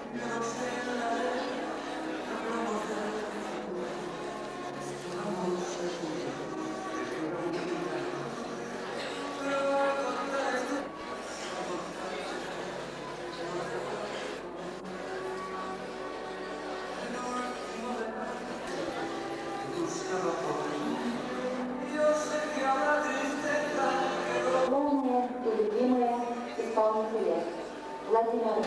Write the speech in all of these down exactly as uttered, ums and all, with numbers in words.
Владимир.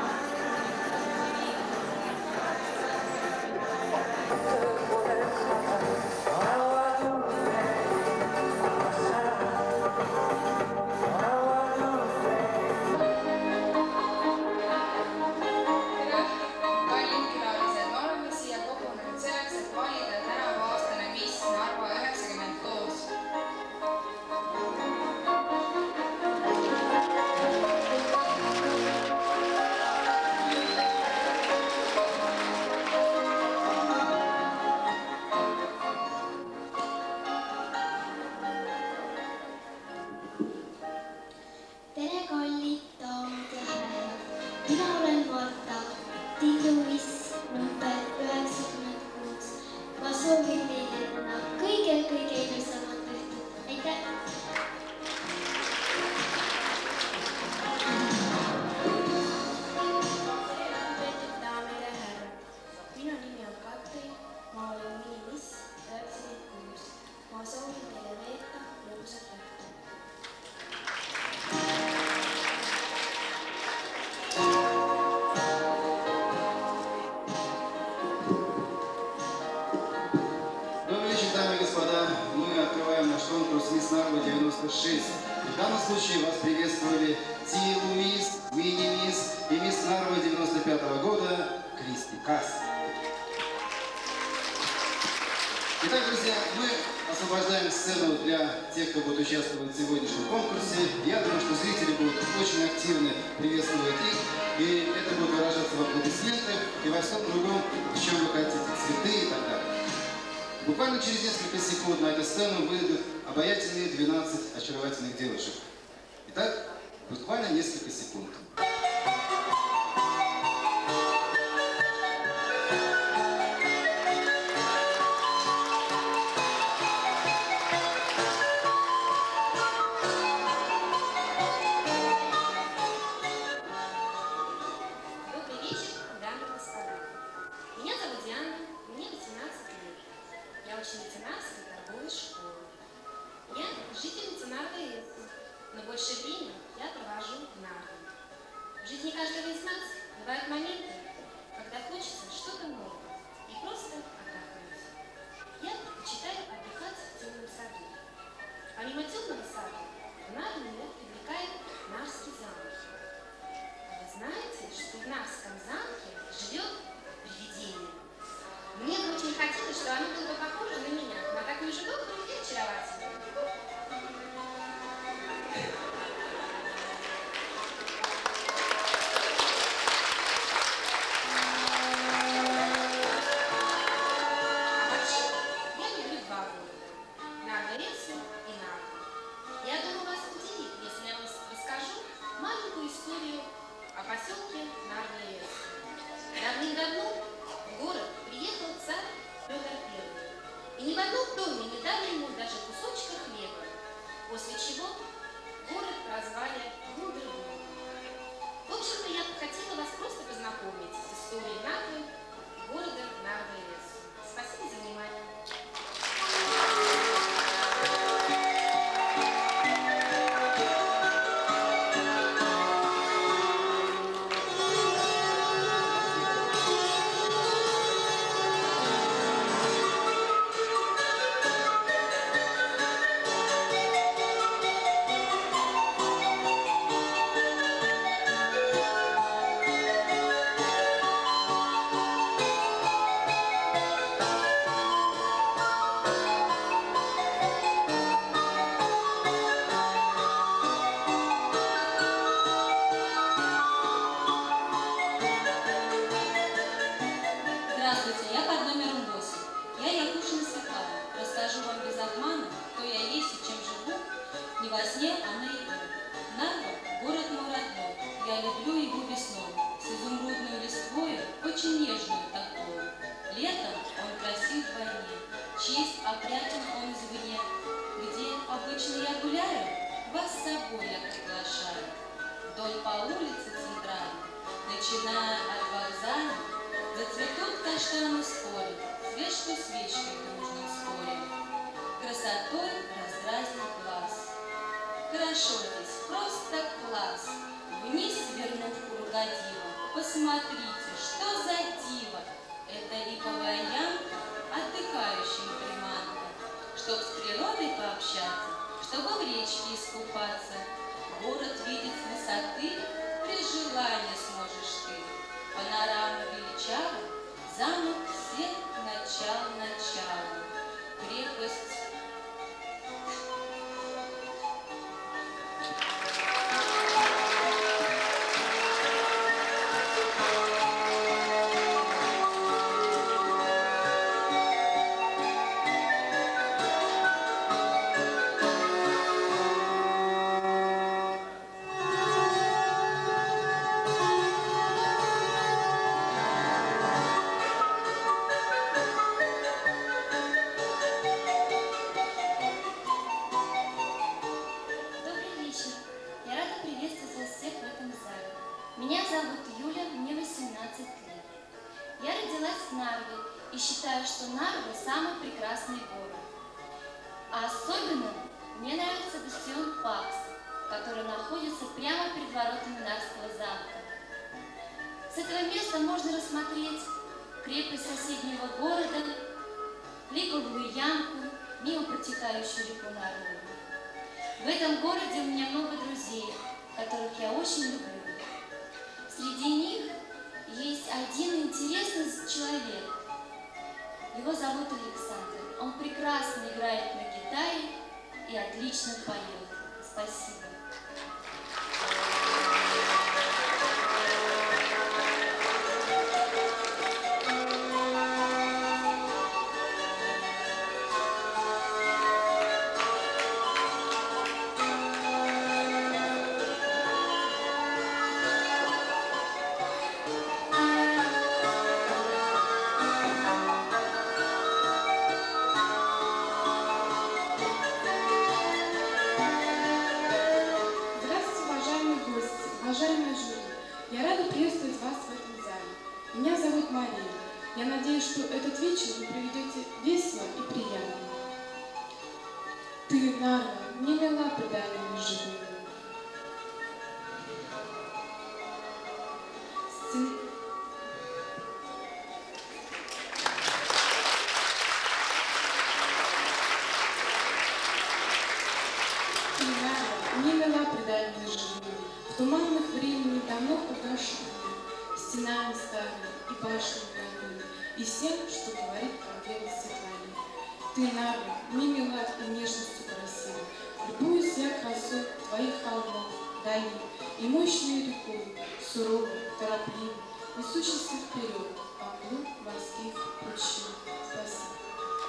tere, kallid daamid ja härrad. Mina olen Marta, Tiidumis number üheksakümmend kuus. Ma soovin teile täna kõige-kõige ilusamat õhtut. Aitäh! Lugupeetud daamid ja härrad. Minu nimi on Katri, ma olen Miinimis üheksakümmend kuus. Ma soovin teile veeta lõbusat õhtut. Мы открываем наш конкурс «Мисс Нарва девяносто шесть». И в данном случае вас приветствовали Тилу Мисс, Мини Мисс и Мисс Нарва девяносто пятого года Кристи Касс. Итак, друзья, мы освобождаем сцену для тех, кто будет участвовать в сегодняшнем конкурсе. Я думаю, что зрители будут очень активно приветствовать их. И это будет выражаться в аплодисментах и во всем другом, в чем вы хотите, цветы и так далее. Буквально через несколько секунд на эту сцену выйдут обаятельные двенадцать очаровательных девушек. Итак, буквально несколько секунд. Добрый вечер, дамы и господа. Меня зовут Диана, мне восемнадцать лет. Я ученица Нарвской торговой школы. Я жительница Нарвы, но больше времени я провожу в Нарве. В жизни каждого из нас бывают моменты, когда хочется что-то новое и просто отдохнуть. Я предпочитаю отдыхать в темном саду. Помимо темного сада, в Нарву меня привлекает Нарвский замок. А вы знаете, что в Нарвском замке живет привидение? Мне бы очень хотелось, что оно было бы похоже на меня, на такую же добрую и очаровательную. А вообще, я люблю два города – Нарва-Ресу и Нарву. Я думаю, вас удивит, если я вам расскажу маленькую историю о поселке Нарва-Ресу. Давным-давно в город приехал царь Петр Первый. вдоль по улице центральной, начиная от вокзала, зацветут каштаны в поле, свечку свечкой дружно спорим, красотой раздразнит глаз. Хорошо здесь, просто класс. Вниз свернув кругодиво, посмотрите, что за диво. Это липовая ямка, отдыхающим приманка, чтоб с природой пообщаться, чтобы в речке искупаться. Город видеть с высоты при желании сможешь ты. Панорама величава, замок всех начал-начала. Крепость Меня зовут Юля, мне восемнадцать лет. Я родилась в Нарве и считаю, что Нарва – самый прекрасный город. А особенно мне нравится бастион Пакс, который находится прямо перед воротами Нарвского замка. С этого места можно рассмотреть крепость соседнего города, липовую ямку, мимо протекающую реку Нарву. В этом городе у меня много друзей, которых я очень люблю. Среди них есть один интересный человек. Его зовут Александр. Он прекрасно играет на гитаре и отлично поет. Спасибо. Уважаемые жюри, я рада приветствовать вас в этом зале. Меня зовут Мария. Я надеюсь, что этот вечер вы проведете весело и приятно. Ты, Нарва, не мила преданиями живыми. Стен... Ты, Нарва, не мила преданиями живыми. В туманных времени давно угашены, стенами старыми и башнями родными, и всем, что говорит о белости твоей. Ты, Нарва, не мила и нежностью красива, любуюсь я красой твоих холмов, долин, и мощной рекой, суровой, торопливой, несущейся вперед по плу морских пучин. Спасибо.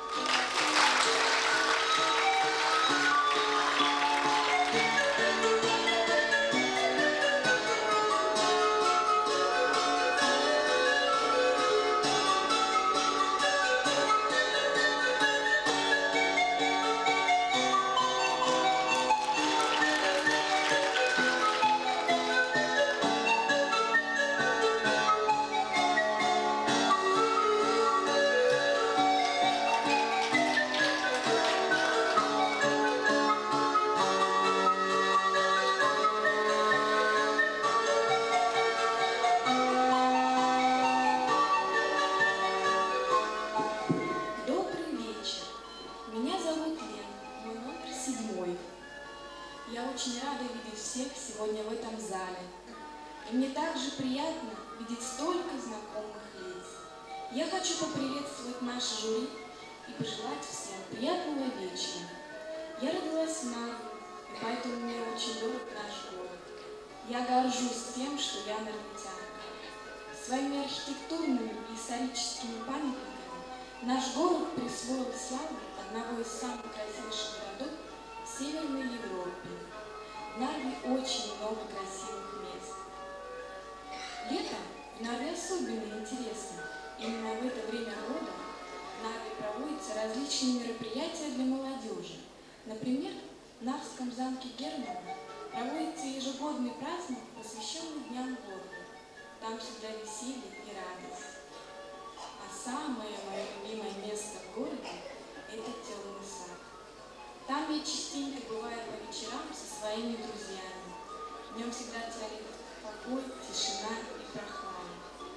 Я очень рада видеть всех сегодня в этом зале. И мне также приятно видеть столько знакомых лиц. Я хочу поприветствовать наше жюри и пожелать всем приятного вечера. Я родилась в Нарве, и поэтому мне очень дорог наш город. Я горжусь тем, что я нарвитянка. Своими архитектурными и историческими памятниками наш город присвоил славу одного из самых красивейших городов в Северной Европе. В Нарве очень много красивых мест. Летом в Нарве особенно интересно. Именно в это время года в Нарве проводятся различные мероприятия для молодежи. Например, в Нарвском замке Германа проводится ежегодный праздник, посвященный Дням города. Там всегда веселье и радость. А самое мое любимое место в городе – это темный сад. Там я частенько бываю по вечерам со своими друзьями. В нем всегда царит покой, тишина и прохлада.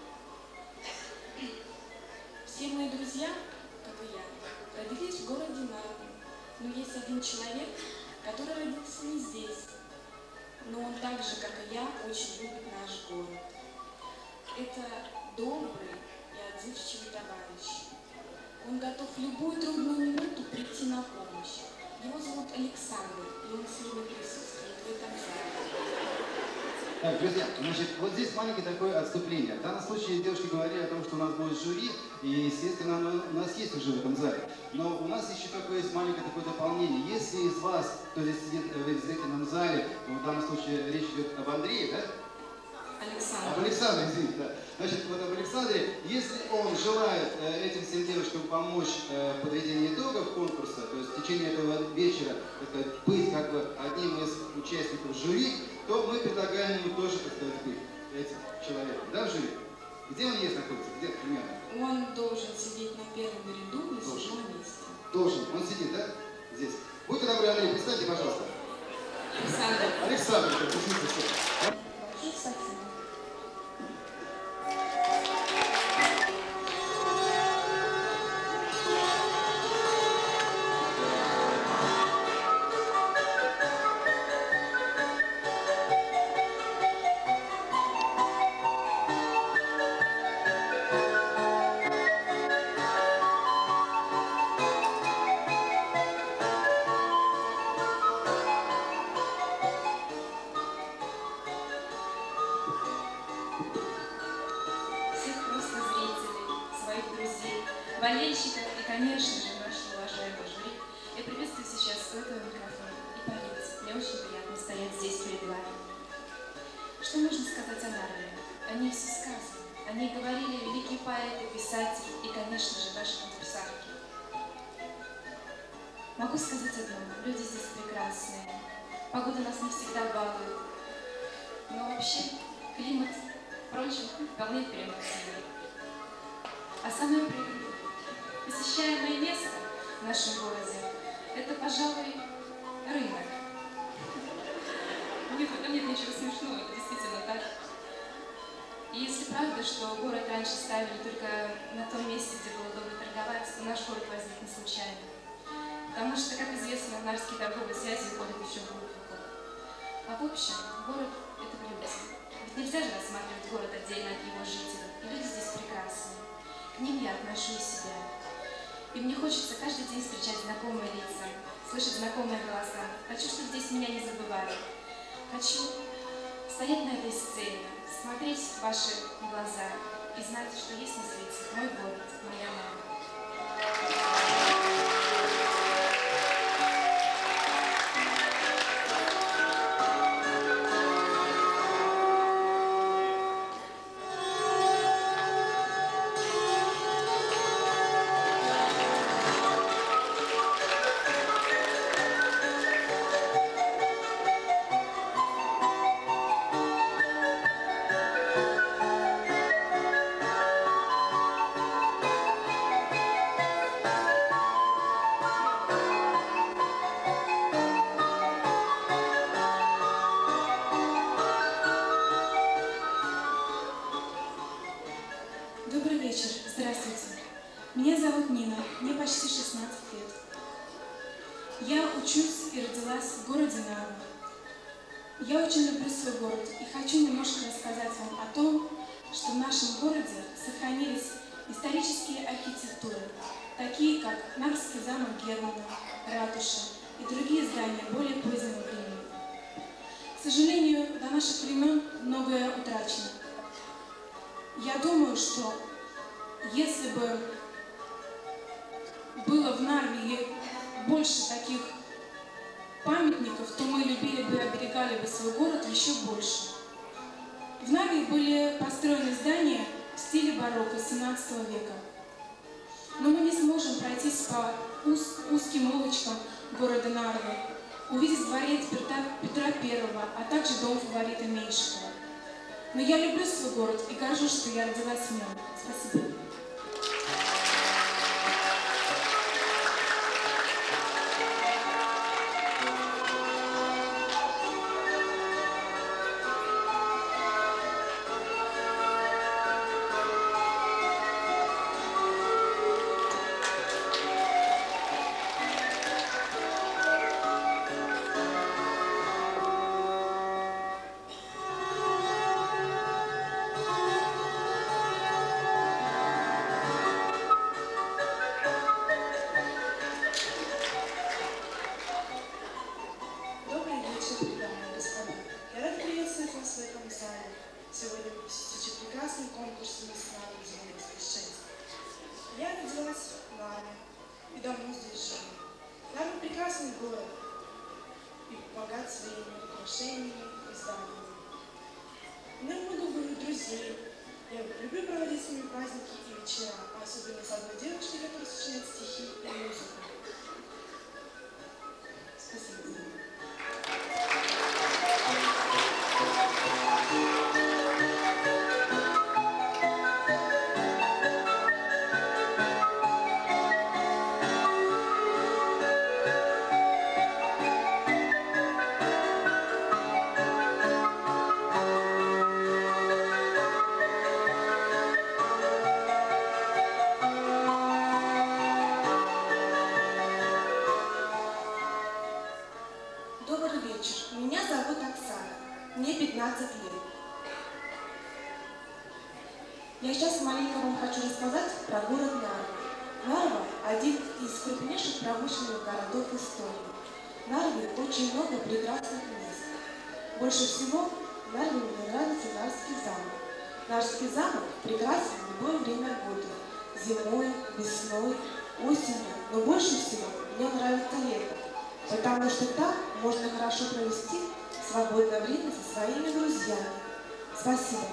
Все мои друзья, как и я, родились в городе Нарве. Но есть один человек, который родился не здесь. Но он так же, как и я, очень любит наш город. Это добрый и отзывчивый товарищ. Он готов в любую трудную минуту прийти на помощь. Его зовут Александр, и он сегодня присутствует в этом зале. Так, друзья, значит, вот здесь маленькое такое отступление. В данном случае девушки говорили о том, что у нас будет жюри, и, естественно, оно у нас есть уже в этом зале. Но у нас еще такое есть маленькое такое дополнение. Если из вас, кто здесь сидит в зрительном зале, в данном случае речь идет об Андрее, да? Александр. Об Александре, извините, да. Значит, вот об Александре, если он желает э, этим всем девушкам помочь э, в подведении итогов конкурса, то есть в течение этого вечера, так сказать, быть как бы одним из участников жюри, то мы предлагаем ему тоже, так сказать, быть этим человеком, да, в жюри? Где он есть находится? Где примерно? Он должен сидеть на первом ряду на седьмом месте. Должен. Он сидит, да? Здесь. Будьте добры, Андрей, представьте, пожалуйста. Александр. Александр, как извините, Большое спасибо. болельщиков и, конечно же, нашего уважаемого жюри, я приветствую сейчас у этого микрофона и певиц. Мне очень приятно стоять здесь перед вами. Что можно сказать о Нарве? О ней все сказано. О ней говорили великие поэты, писатели и, конечно же, наши конкурсантки. Могу сказать одно. Люди здесь прекрасные. Погода нас не всегда балует. Но вообще климат, впрочем, вполне переносимый. А самое посещаемое место в нашем городе – это, пожалуй, рынок. Нет, в этом нет ничего смешного, это действительно так. И если правда, что город раньше ставили только на том месте, где было удобно торговать, то наш город возник не случайно. Потому что, как известно, нарвские торговые связи уходят еще глубоко. А в общем, город – это люди. Ведь нельзя же рассматривать город отдельно от его жителей. И люди здесь прекрасные. К ним я отношу и себя. И мне хочется каждый день встречать знакомые лица, слышать знакомые голоса. Хочу, чтобы здесь меня не забывали. Хочу стоять на этой сцене, смотреть в ваши глаза и знать, что есть на свете мой город, моя мама. Добрый вечер, здравствуйте. Меня зовут Нина, мне почти шестнадцать лет. Я учусь и родилась в городе Нарва. Я очень люблю свой город и хочу немножко рассказать вам о том, что в нашем городе сохранились исторические архитектуры, такие как Нарвский замок Германа, ратуша и другие здания более позднего времени. К сожалению, до наших времен многое утрачено. Я думаю, что если бы было в Нарве больше таких памятников, то мы любили бы и оберегали бы свой город еще больше. В Нарве были построены здания в стиле барокко семнадцатого века. Но мы не сможем пройтись по уз узким улочкам города Нарвы. увидеть дворец Петра, Петра Первого, а также дом фаворита Меньшикова. Но я люблю свой город и горжусь, что я родилась в нем. Спасибо. Сегодня посетите прекрасный конкурс «Мисс Нарвы» Зеленского шесть. Я родилась в Нарве и давно здесь живу. Нарва — прекрасный город и богат своими украшениями и зданиями. У меня много было друзей. Я люблю проводить с ними праздники и вечера, особенно с одной девушкой, которая сочиняет стихи и музыку. Спасибо за меня. Добрый вечер. Меня зовут Оксана. Мне пятнадцать лет. Я сейчас маленько вам хочу рассказать про город Нарва. Нарва – один из крупнейших промышленных городов Эстонии. В Нарве очень много прекрасных мест. Больше всего в Нарве мне нравится Нарвский замок. Нарвский замок прекрасен в любое время года. Зимой, весной, осенью. Но больше всего мне нравится лето. Потому что так можно хорошо провести свободное время со своими друзьями. Спасибо.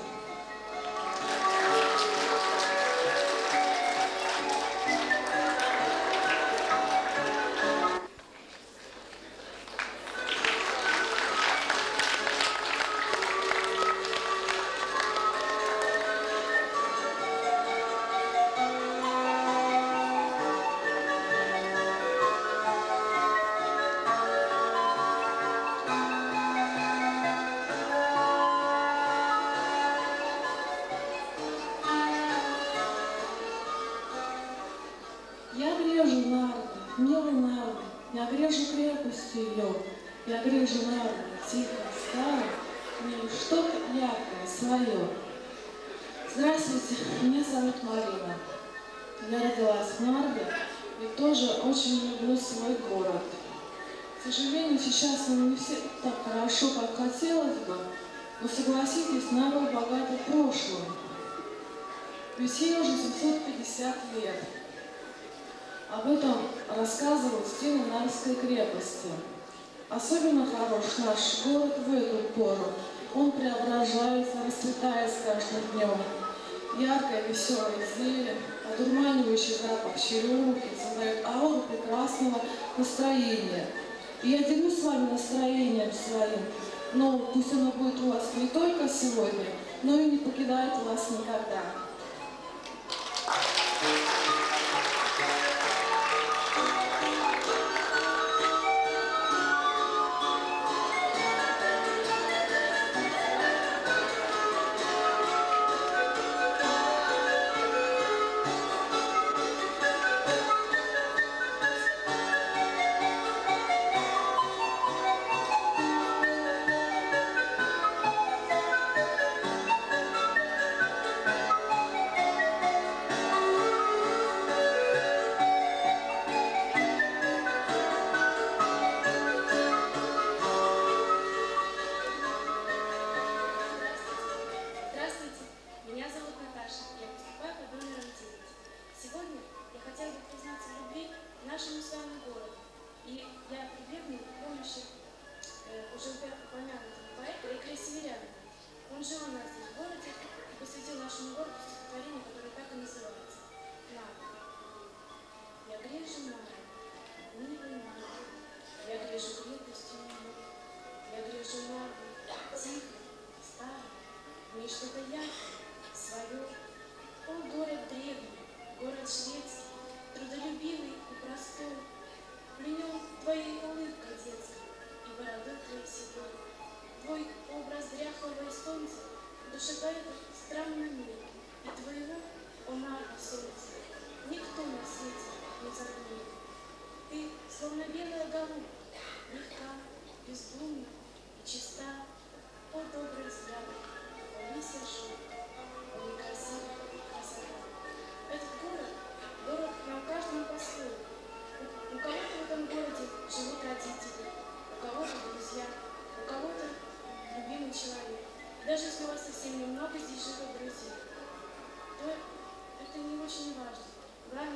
Я грежу Нарву, милый Нарву, я грежу крепостью ее, я грежу Нарву, тихо, старо, в ней что-то яркое, свое. Здравствуйте, меня зовут Марина. Я родилась в Нарве и тоже очень люблю свой город. К сожалению, сейчас он не все так хорошо, как хотелось бы, но согласитесь, Нарва богата прошлым. Ведь ей уже семьсот пятьдесят лет. Об этом рассказывают стены Нарвской крепости. Особенно хорош наш город в эту пору. Он преображается, расцветает с каждым днем. Яркая, веселая зелень, одурманивающий запах черемухи создает ауру прекрасного настроения. И я делюсь с вами настроением своим, но пусть оно будет у вас не только сегодня, но и не покидает вас никогда.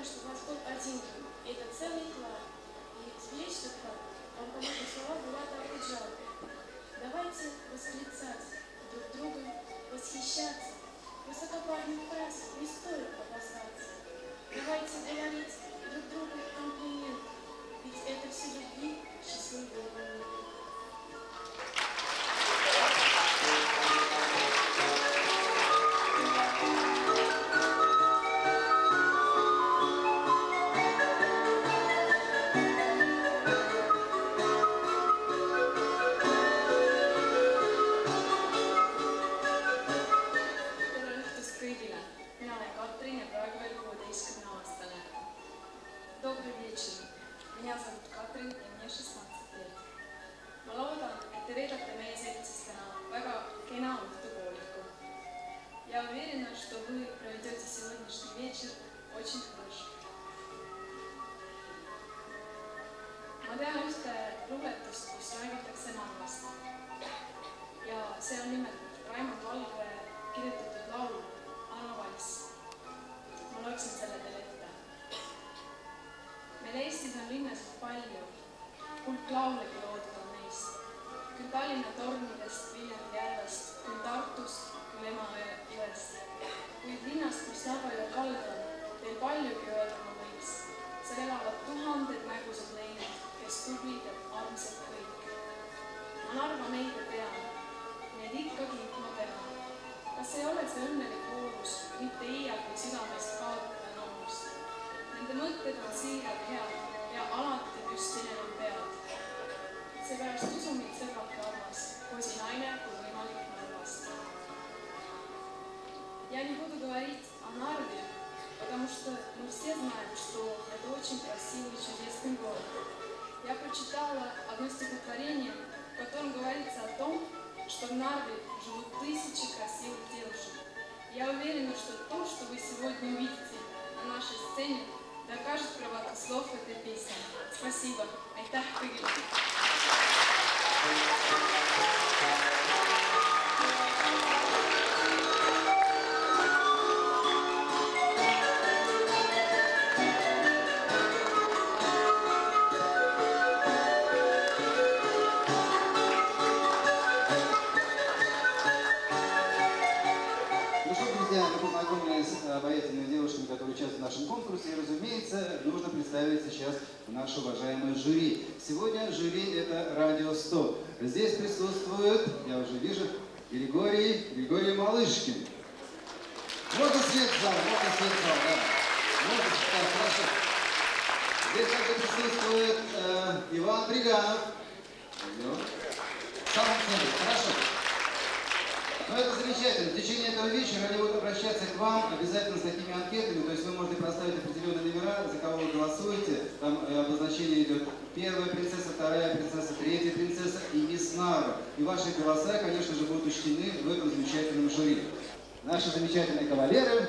знаю, что Господь один, и это целый клад. И сберечь этот клад, вам, конечно, слова Булата Ахуджава. Давайте восклицать друг друга, восхищаться. Высокопарных фраз не стоит опасаться. Давайте говорить друг другу комплименты, ведь это все любви, счастливые моменты. Добрый вечер. Меня зовут Катрин, и мне шестнадцать лет. Ma loodan, et te veedate meie seltsis täna väga kena õhtupooliku. Я уверена, что вы проведете сегодняшний вечер очень хорошо. Ma tean ühte luuletust, kus räägitakse Narvast. Ja see on nimelt Raimond Valgre kirjutatud laul Anna Valss. Ma loeksin selle teile ette. Meil Eestis on linnasid palju, hulk laulegi loodud on neist. Küll Tallinna tornidest, Viljandi järvest, küll Tartust, küll Emajõe jõest. Kuid linnast, mis Narva jõe kaldal, veel paljugi öelda ma võiks. Seal elavad tuhanded nägusad neilid, kes tublid ja armsad kõik. Ma Narva neid ei tea, neid ikkagi ma tean. Kas ei ole see õnnelik voorus, mitte iialgi südamest kaotada noorust? Nende mõtted on siirad head ja alati püstine on pead. Seepärast usu mind sõbrake armas, poisi naine, kui võimalik Narvast. Я не буду говорить о Нарве, потому что мы все знаем, что это очень красивый и чудесный город. Я прочитала одно стихотворение, в котором говорится о том, что в Нарве живут тысячи красивых девушек. Я уверена, что то, что вы сегодня увидите на нашей сцене, докажет правоту слов этой песни. Спасибо. Айтах kõigile. Обаятельными девушками, которые участвуют в нашем конкурсе. И, разумеется, нужно представить сейчас наше уважаемое жюри. Сегодня жюри — это Радио сто. Здесь присутствует, я уже вижу, Григорий, Григорий Малышкин. Вот и свет зал, вот и свет зал, да. Вот, так, хорошо. Здесь также присутствует э, Иван Бриганов. В самом центре, хорошо. Ну, это замечательно. В течение этого вечера они будут обращаться к вам обязательно с такими анкетами. То есть вы можете проставить определенные номера, за кого вы голосуете. Там э, обозначение идет первая принцесса, вторая принцесса, третья принцесса и мисс Нарва. И ваши голоса, конечно же, будут учтены в этом замечательном жюри. Наши замечательные кавалеры.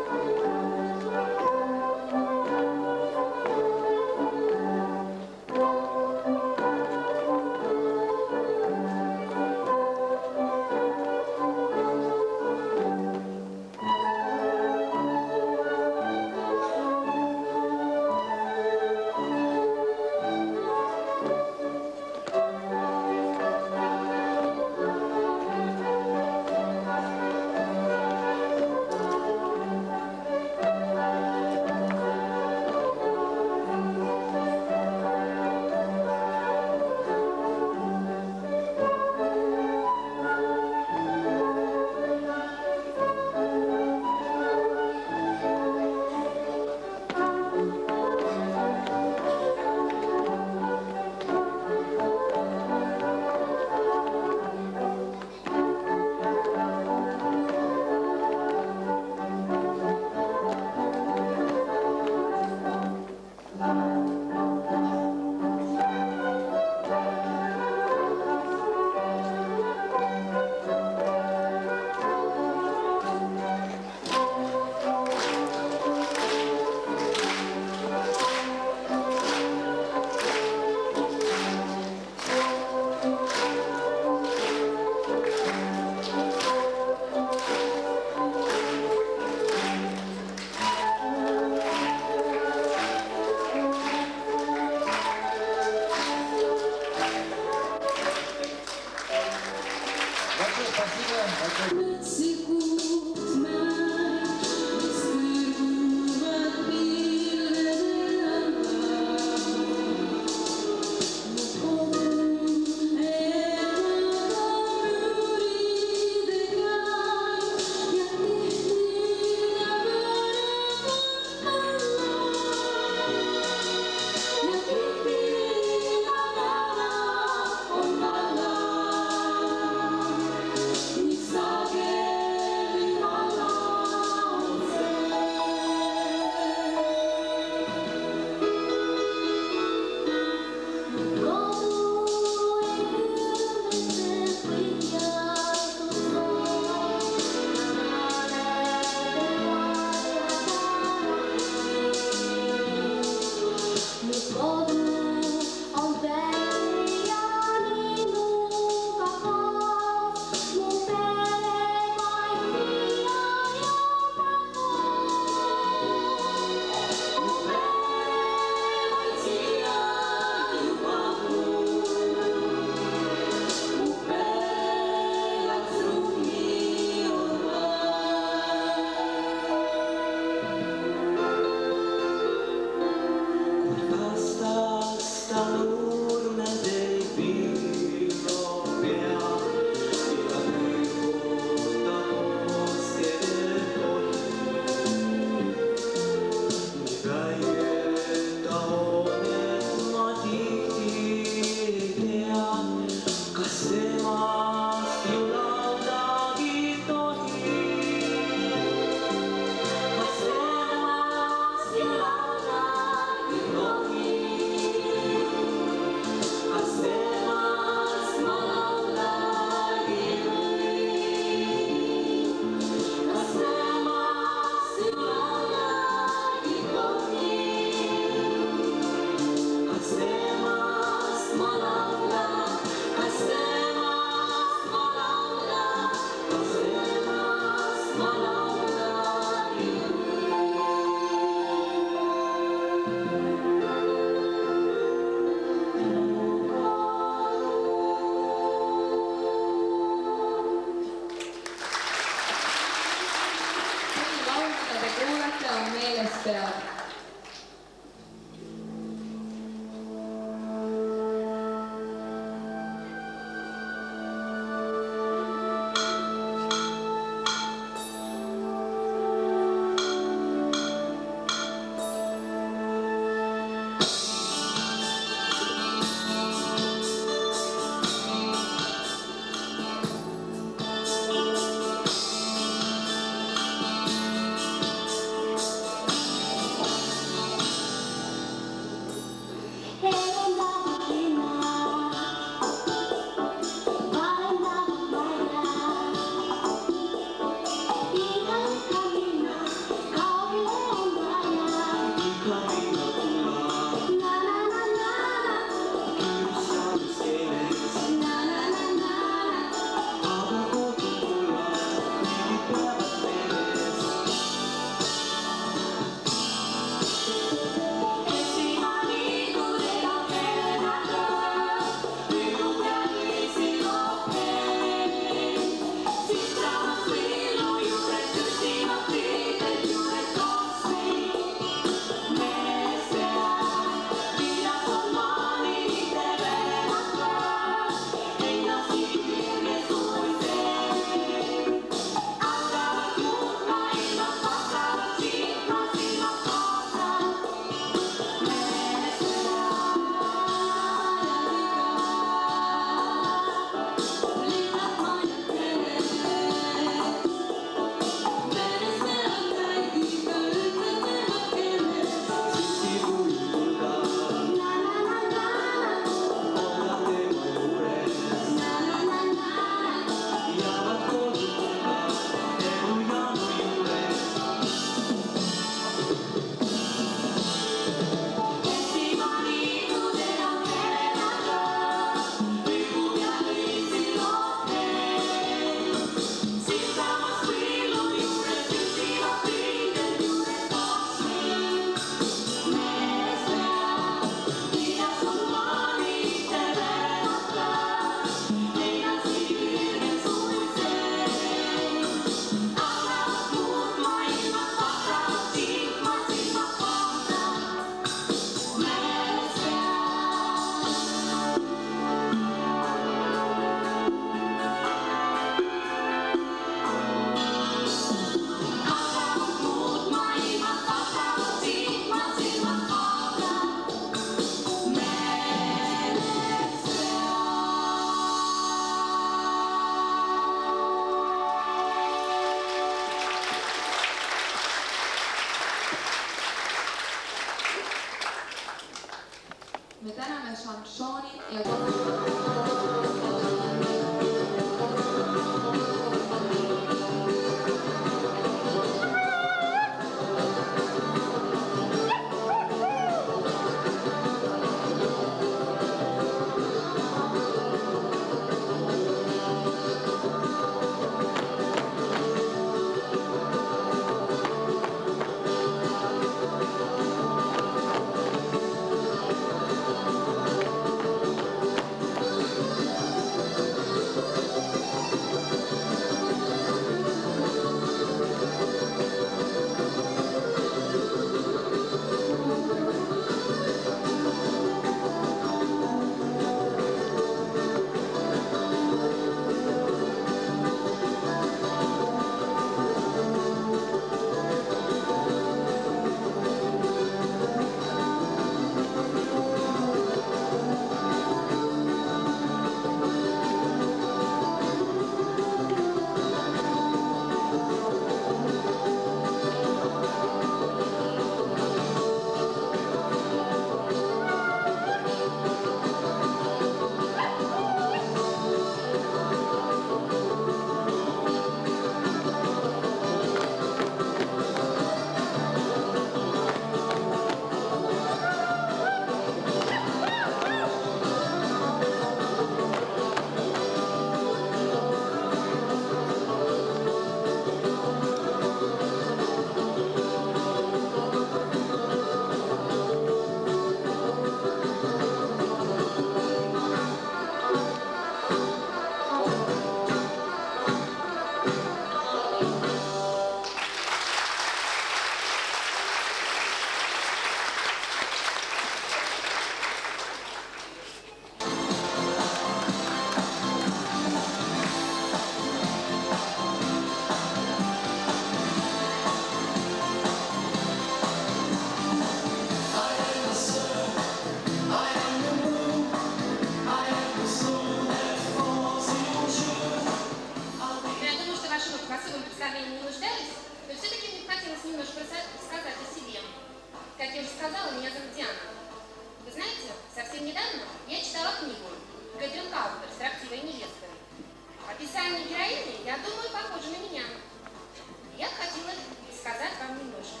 в особом представлении не нуждались, но все-таки мне хотелось немножко рассказать о себе. Как я уже сказала, меня зовут Диана. Вы знаете, совсем недавно я читала книгу «Кэтрин Каупер. Строптивая невеста». Описание героини, я думаю, похоже на меня. Я хотела сказать вам немножко.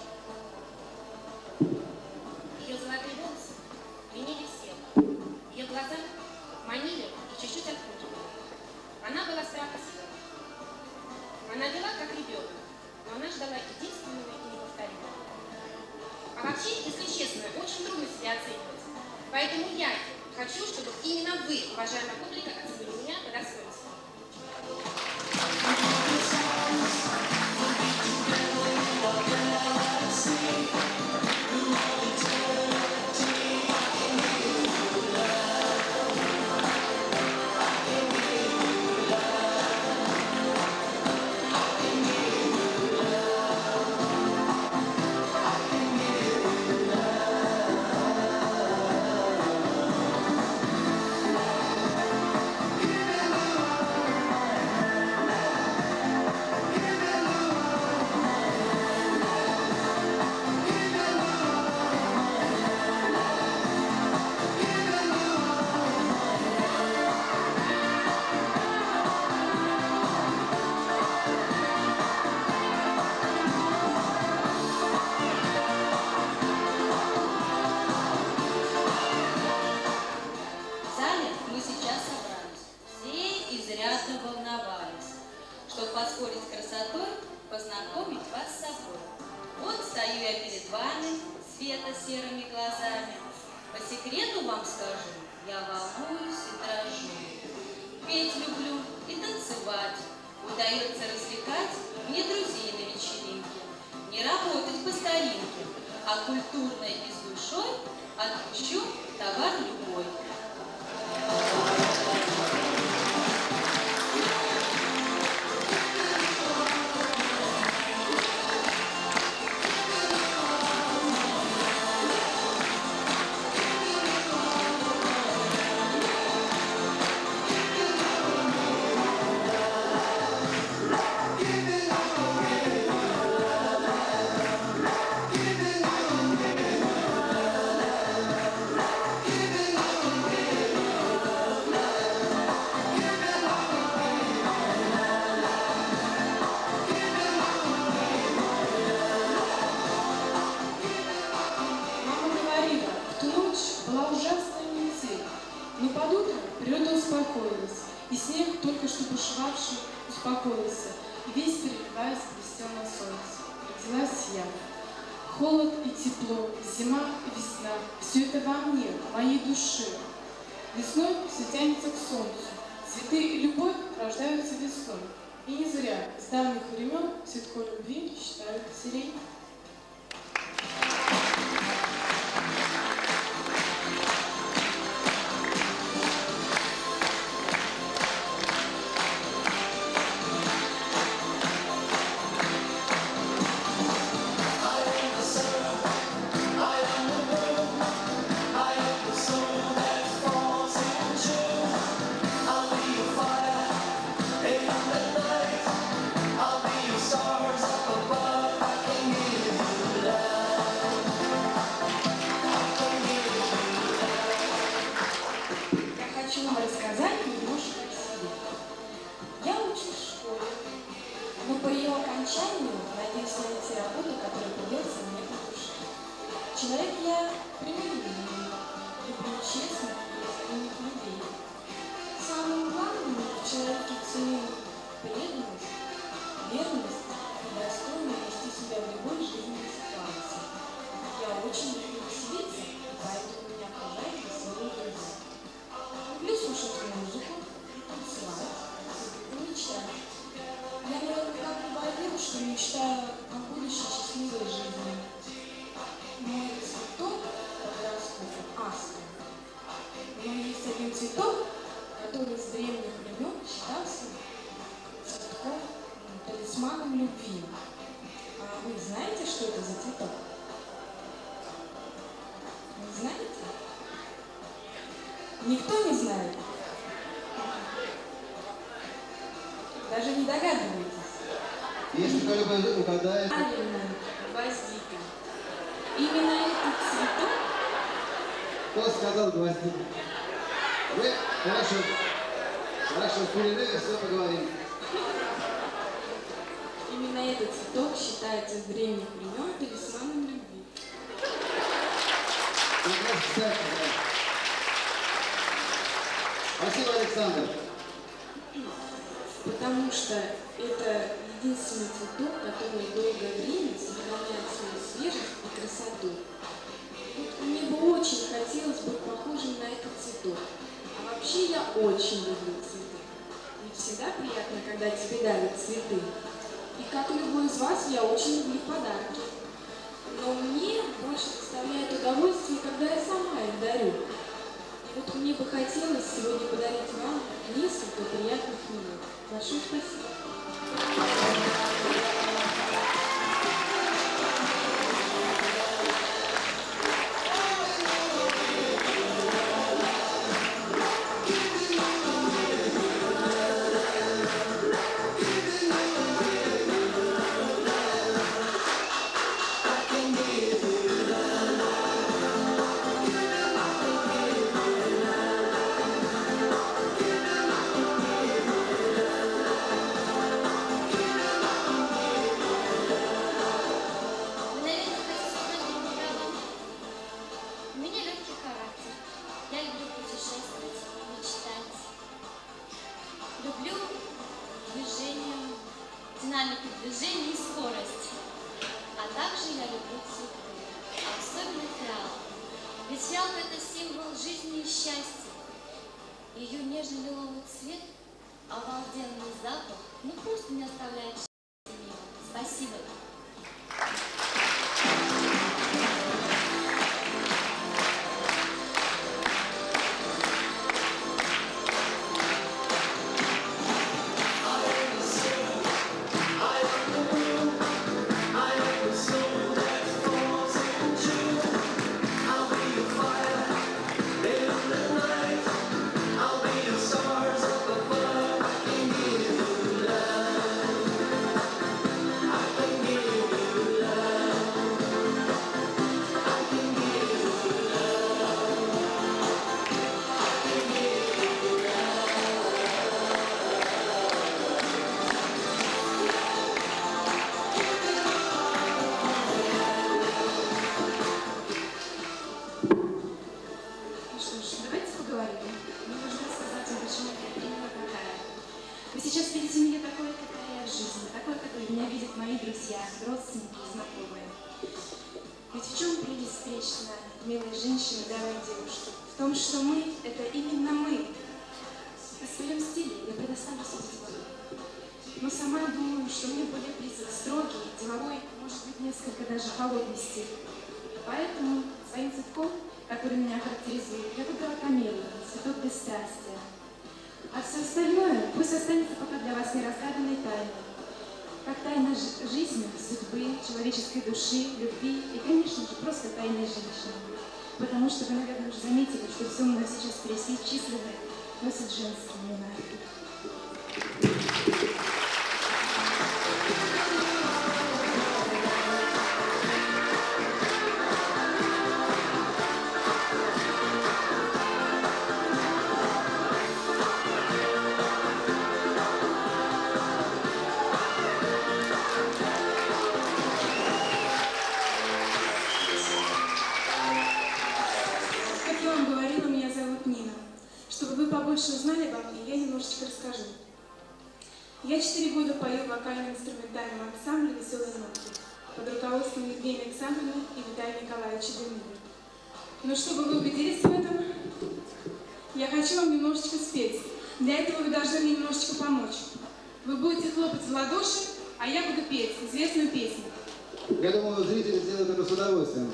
Ее золотые волосы пленили всех. Ее глаза манили и чуть-чуть отпугивали. Она была строптива. Она вела как ребенок, но она ждала единственного и неповторимого. А вообще, если честно, очень трудно себя оценивать. Поэтому я хочу, чтобы именно вы, уважаемая публика, оценили меня по достоинству. Никто не знает? Даже не догадываетесь? Если кто-либо угадает... Правильно, гвоздика. Именно этот цветок... Кто сказал гвоздика? Вы, хорошо, хорошо, в перерыве все поговорим. Именно этот цветок считается с древних времен талисманом любви. Кстати, да. Спасибо, Александр. Потому что это единственный цветок, который долгое время сохраняет свою свежесть и красоту. Вот мне бы очень хотелось быть похожим на этот цветок. А вообще я очень люблю цветы. Ведь всегда приятно, когда тебе дарят цветы. И как любой из вас, я очень люблю подарки. Но мне больше доставляет удовольствие, когда я сама их дарю. И вот мне бы хотелось сегодня подарить вам несколько приятных минут. Большое спасибо. динамику движения и скорость. А также я люблю цветы, особенно фиалку. Ведь фиалка – это символ жизни и счастья. Ее нежно-лиловый цвет, обалденный запах, ну просто не оставляет счастья мимо. Спасибо. Вы сейчас видите меня такой, какая я в жизни, такой, какой меня видят мои друзья, родственники и знакомые. Ведь в чем прелесть вечно, милые женщины, давай девушки? В том, что мы — это именно мы. О своем стиле я предоставлю судить вам. Но сама думаю, что мне более близок строгий, деловой, может быть, несколько даже холодный стиль. Поэтому своим цветком, который меня характеризует, я выбрала камелию, цветок бесстрастия. А все остальное пусть останется пока для вас неразгаданной тайной. Как тайна жизни, судьбы, человеческой души, любви и, конечно же, просто тайной женщины. Потому что вы, наверное, уже заметили, что все мной сейчас перечисленное носит женские имена. Побольше узнали обо мне, я немножечко расскажу. Я четыре года пою в вокально-инструментальном ансамбле «Веселые нотки» под руководством Евгения Александровны и Виталия Николаевича Демина. Но чтобы вы убедились в этом, я хочу вам немножечко спеть. Для этого вы должны мне немножечко помочь. Вы будете хлопать в ладоши, а я буду петь известную песню. Я думаю, зрители сделают это с удовольствием.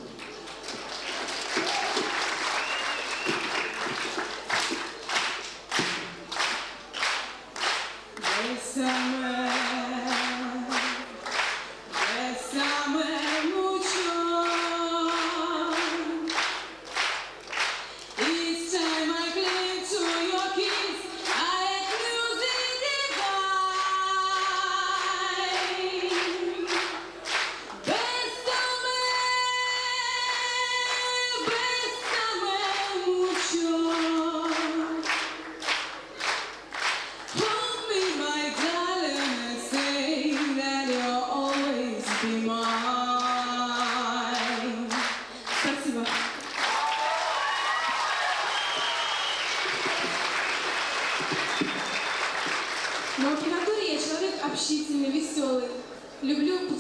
Thank you.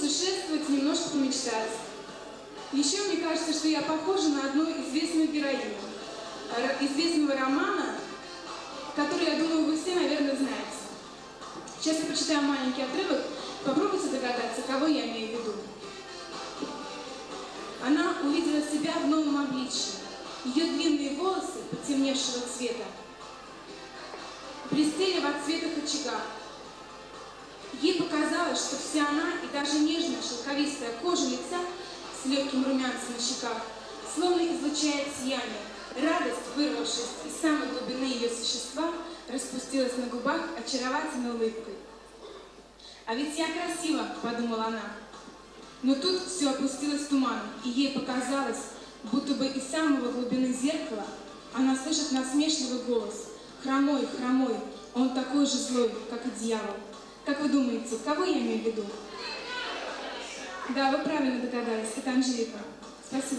попутешествовать, немножко помечтать. Еще мне кажется, что я похожа на одну известную героиню известного романа, который, я думаю, вы все, наверное, знаете. Сейчас я прочитаю маленький отрывок, попробуйте догадаться, кого я имею в виду. Она увидела себя в новом обличии. Ее длинные волосы, потемневшего цвета, блестели в отсветах очага. Ей показалось, что вся она и даже нежная шелковистая кожа лица с легким румянцем на щеках словно излучает сияние. Радость, вырвавшись из самой глубины ее существа, распустилась на губах очаровательной улыбкой. «А ведь я красива», — подумала она. Но тут все опустилось туманом, и ей показалось, будто бы из самого глубины зеркала она слышит насмешливый голос. «Хромой, хромой, он такой же злой, как и дьявол». Как вы думаете, кого я имею в виду? Да, вы правильно догадались, это Анжелика. Спасибо.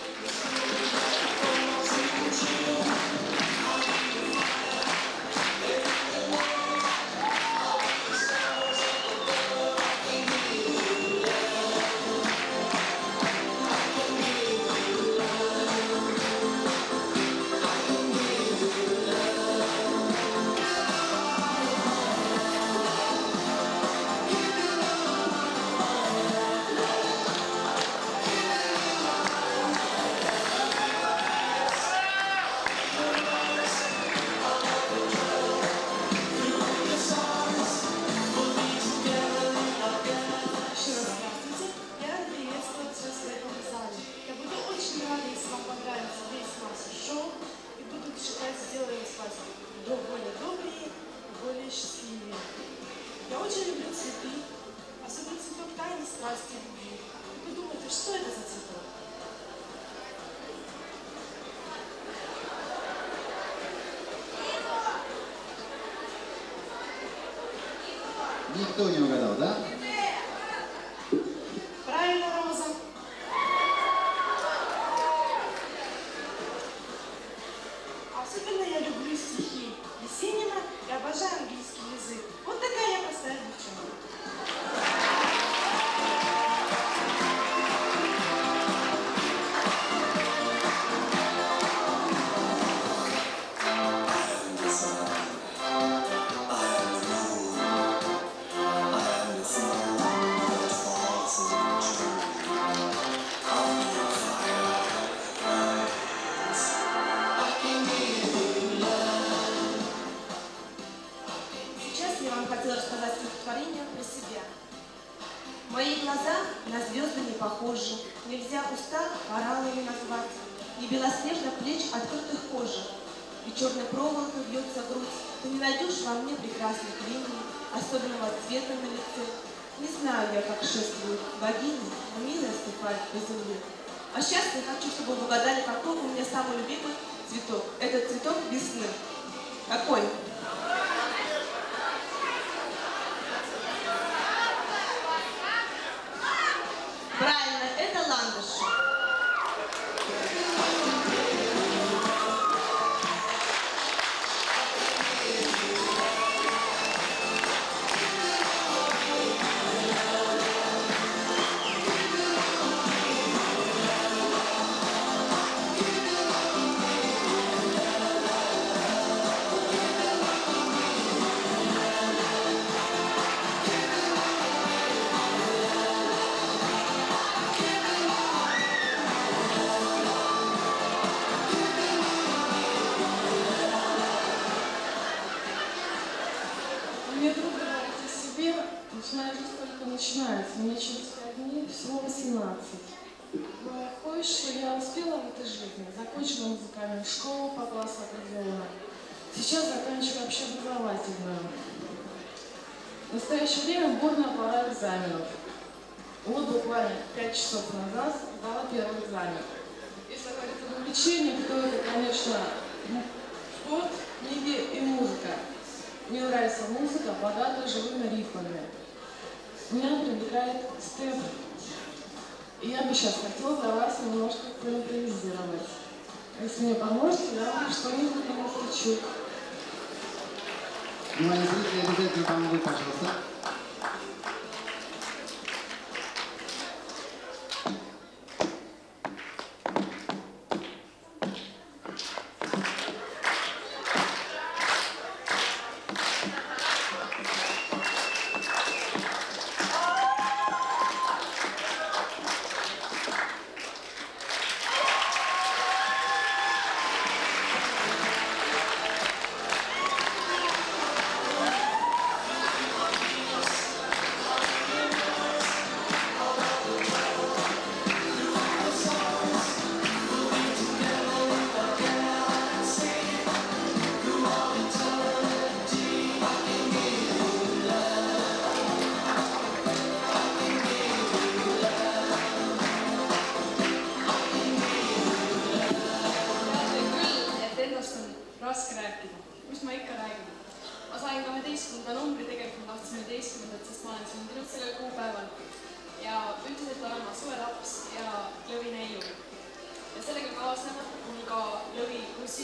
Никто не угадал, да? Правильно, Роза. Особенно я люблю стихи Есенина и обожаю английский язык. Вот такая я простая девчонка. Мои глаза на звезды не похожи, нельзя уста кораллами назвать, ни белоснежных плеч открытых кожи, и черной проволокой бьется грудь. Ты не найдешь во мне прекрасных линий, особенного цвета на лице. Не знаю я, как шествуют богини, но милая ступает по земле. А сейчас я хочу, чтобы вы угадали, какой у меня самый любимый цветок. Это цветок весны. Какой? Правильно, это ландыши. Начинается. Мне через пять дней всего восемнадцать. Но кое-что я успела в этой жизни. Закончила музыкальную школу по классу определенно. Сейчас заканчиваю общеобразовательную. В настоящее время бурная пора экзаменов. Вот буквально пять часов назад сдала первый экзамен. Если говорить об увлечениях, то это, конечно, спорт, книги и музыка. Мне нравится музыка, богатая живыми рифмами. Меня привлекает степ. И я бы сейчас хотела для вас немножко поимпровизировать. Если мне поможете, я вам что-нибудь намастерчу. Внимание, зрители, обязательно помогут, пожалуйста.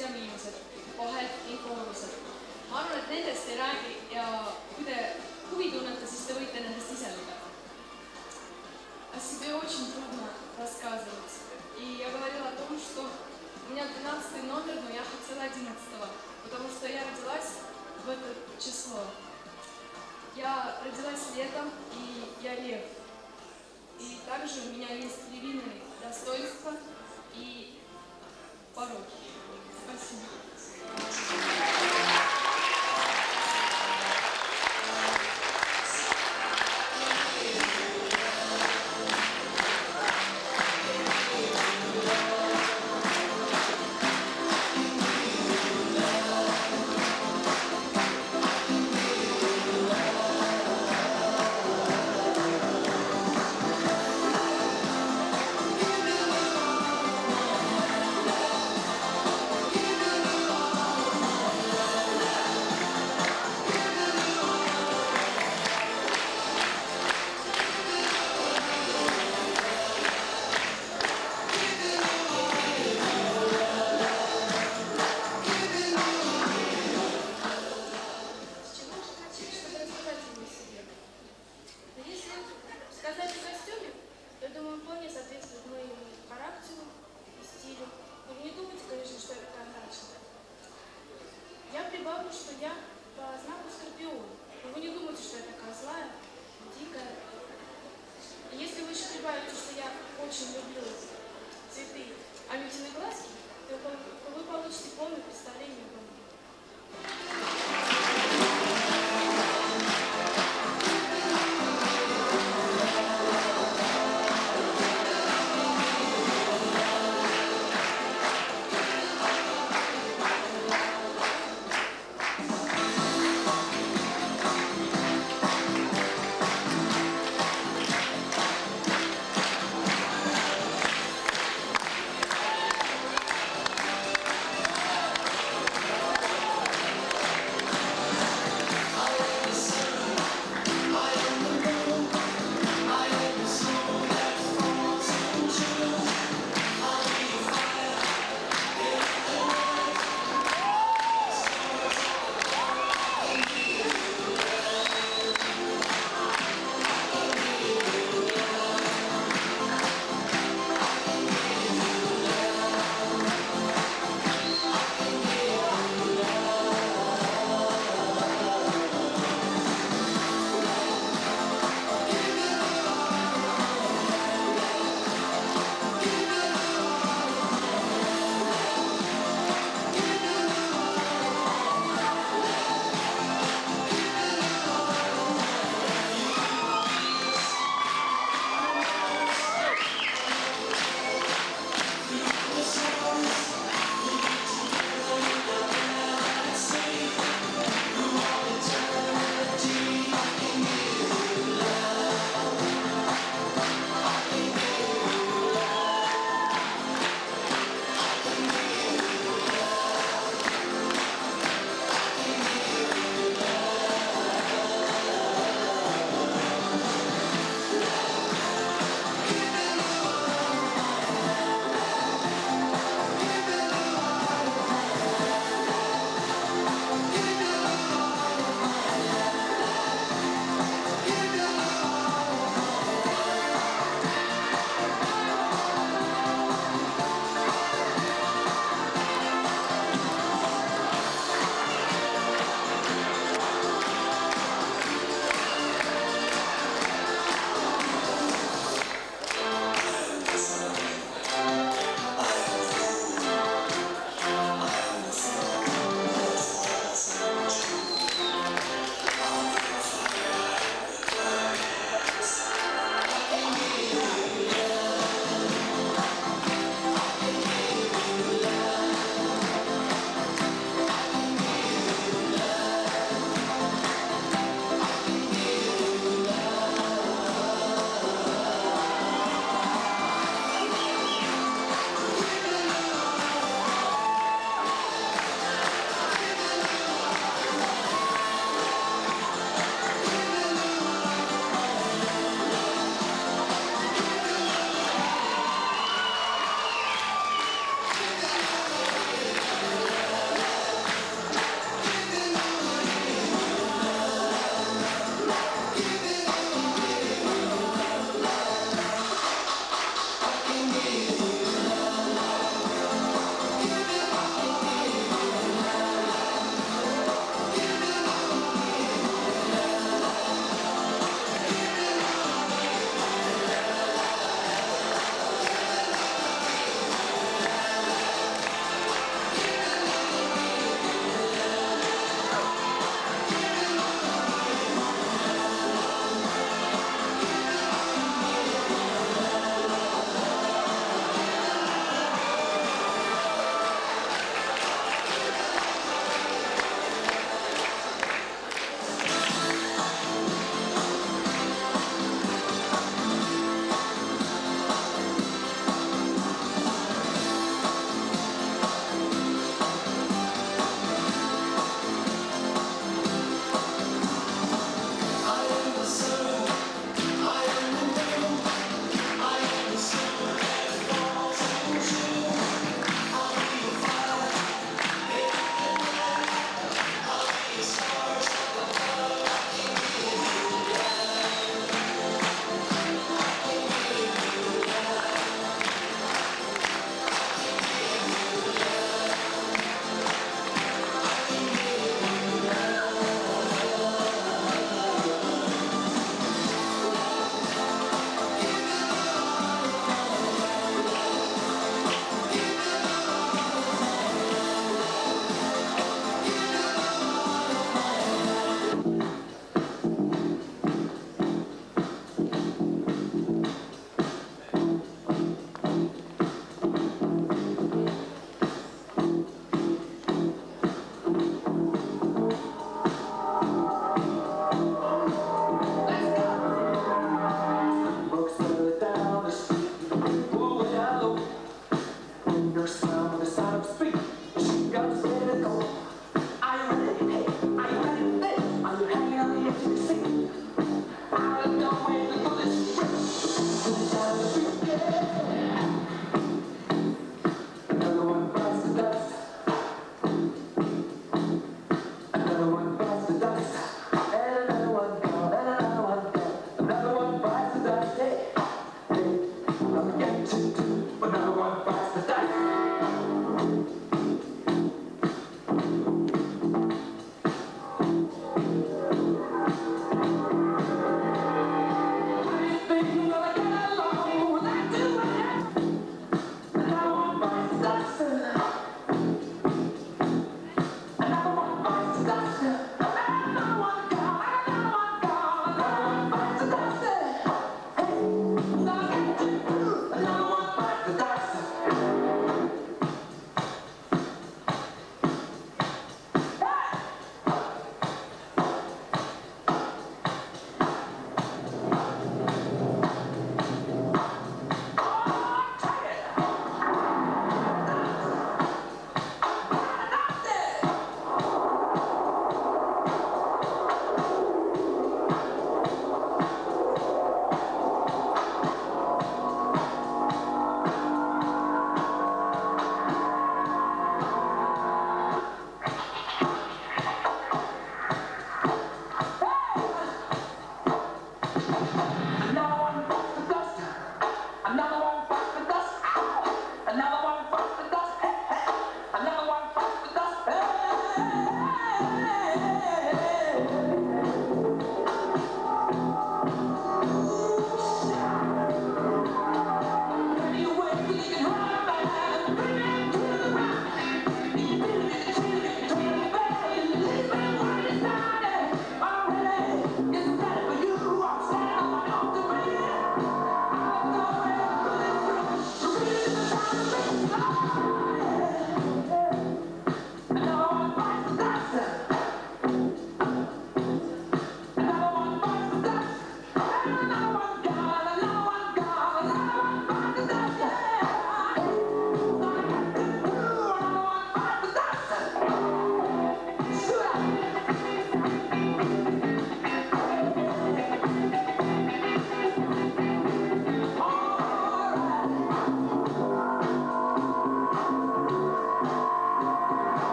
plussed ja miinused, vahed ning koormused. ma arvan, et nendest ei räägi ja kui te huvi tunnete, siis te võite nendest ise lugeda. О себе очень трудно рассказывать. И я говорила о том, что у меня двенадцатый номер, но я хотела одиннадцатого, потому что я родилась в это число. Я родилась летом, и я лев. И также у меня есть львиные достоинства и пороки. Спасибо. Thank you.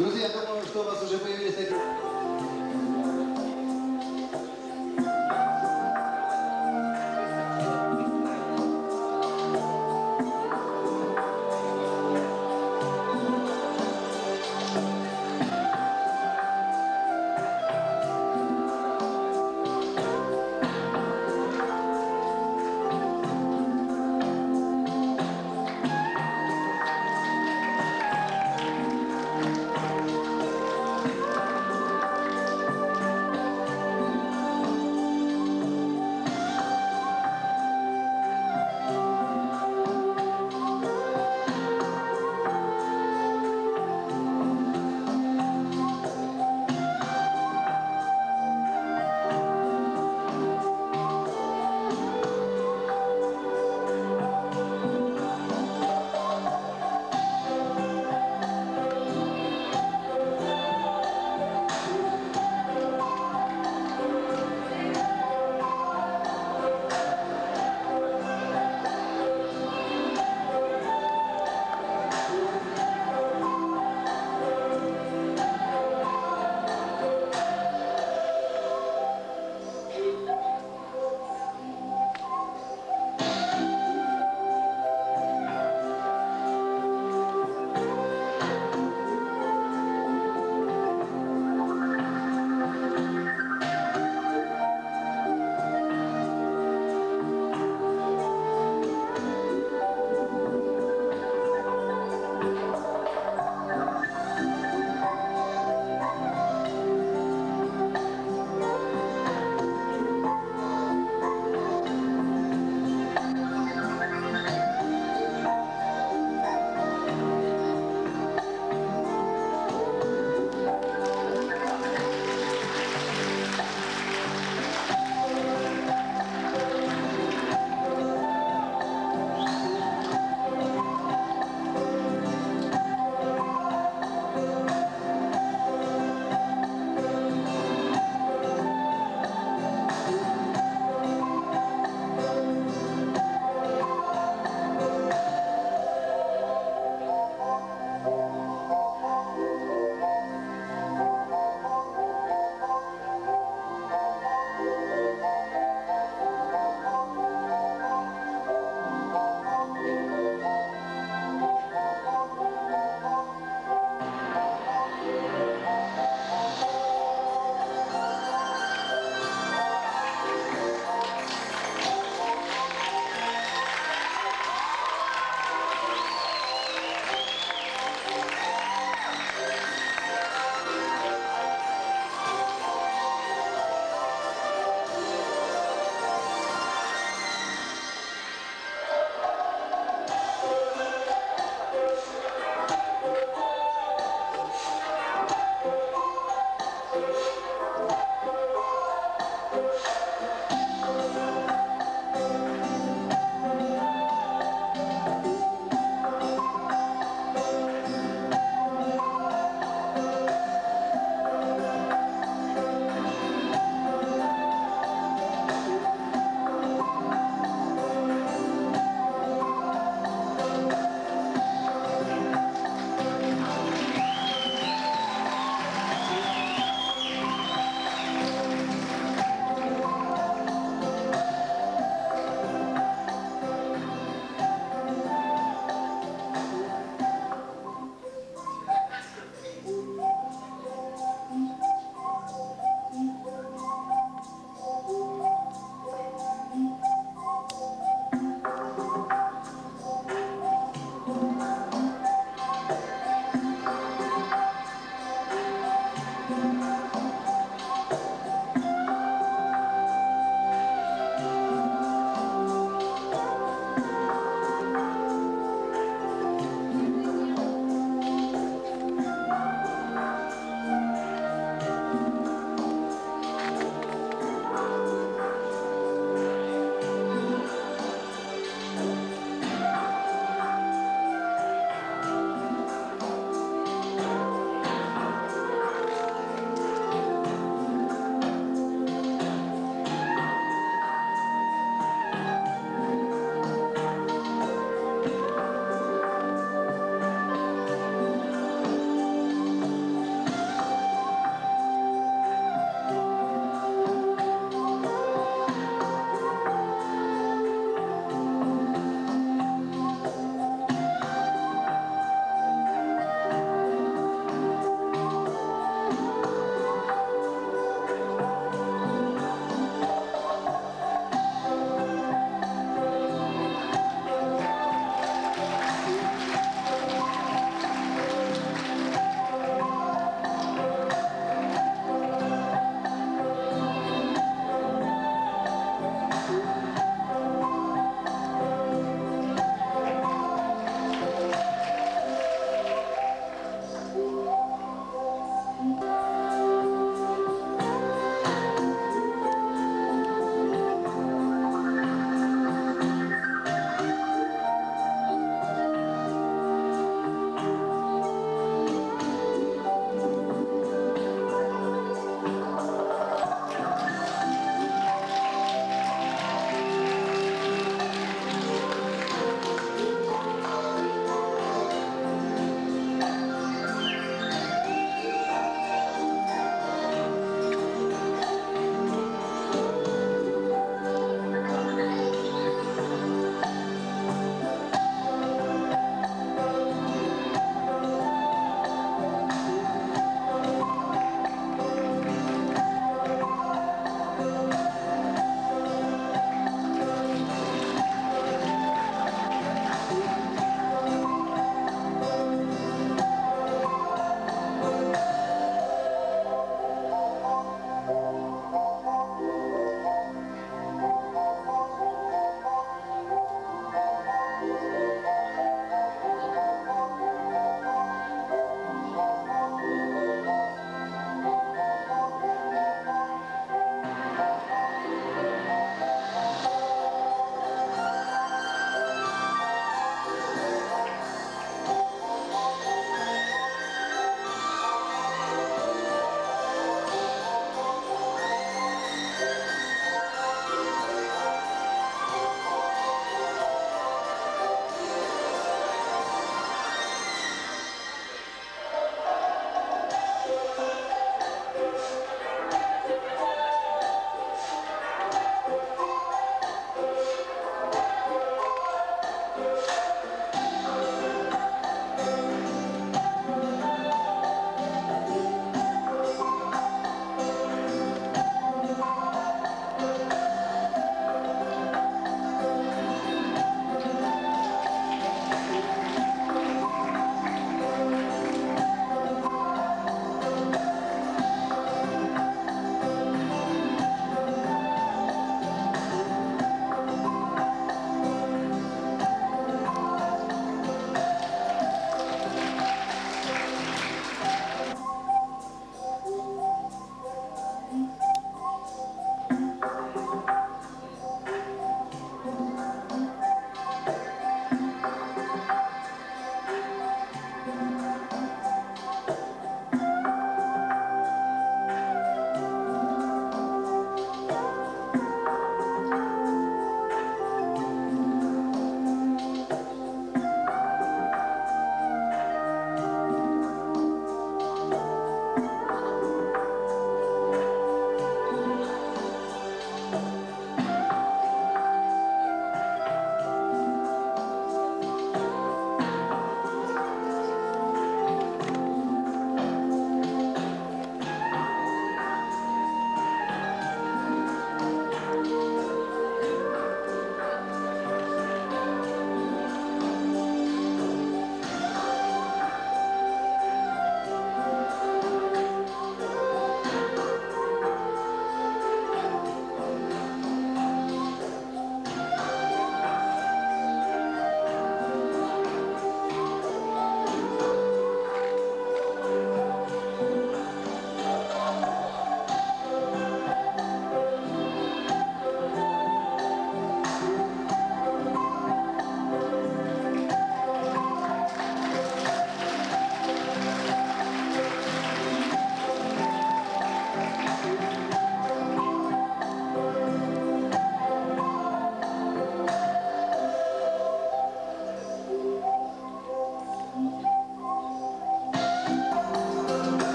Друзья, я думаю, что у вас уже появились такие...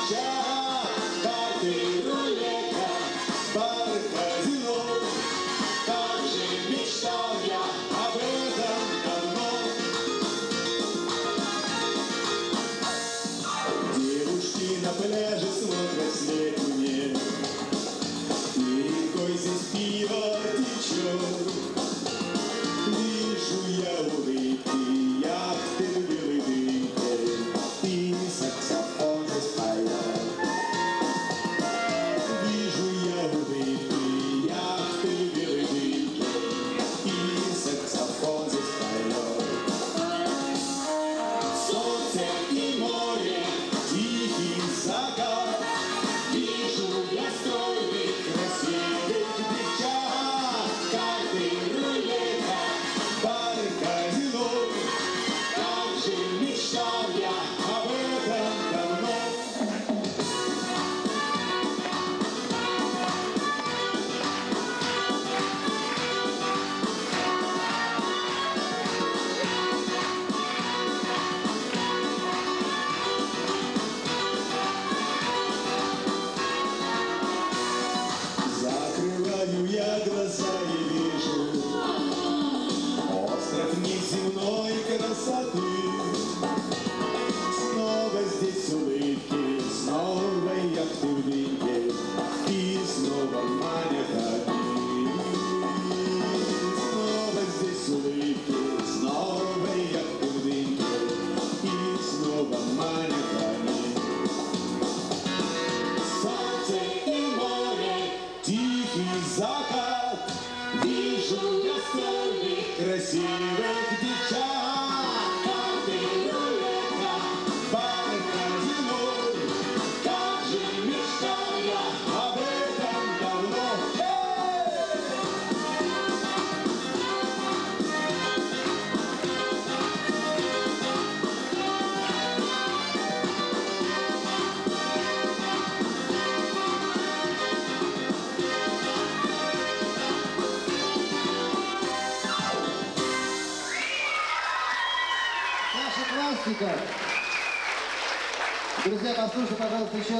Друзья, послушайте, пожалуйста, еще.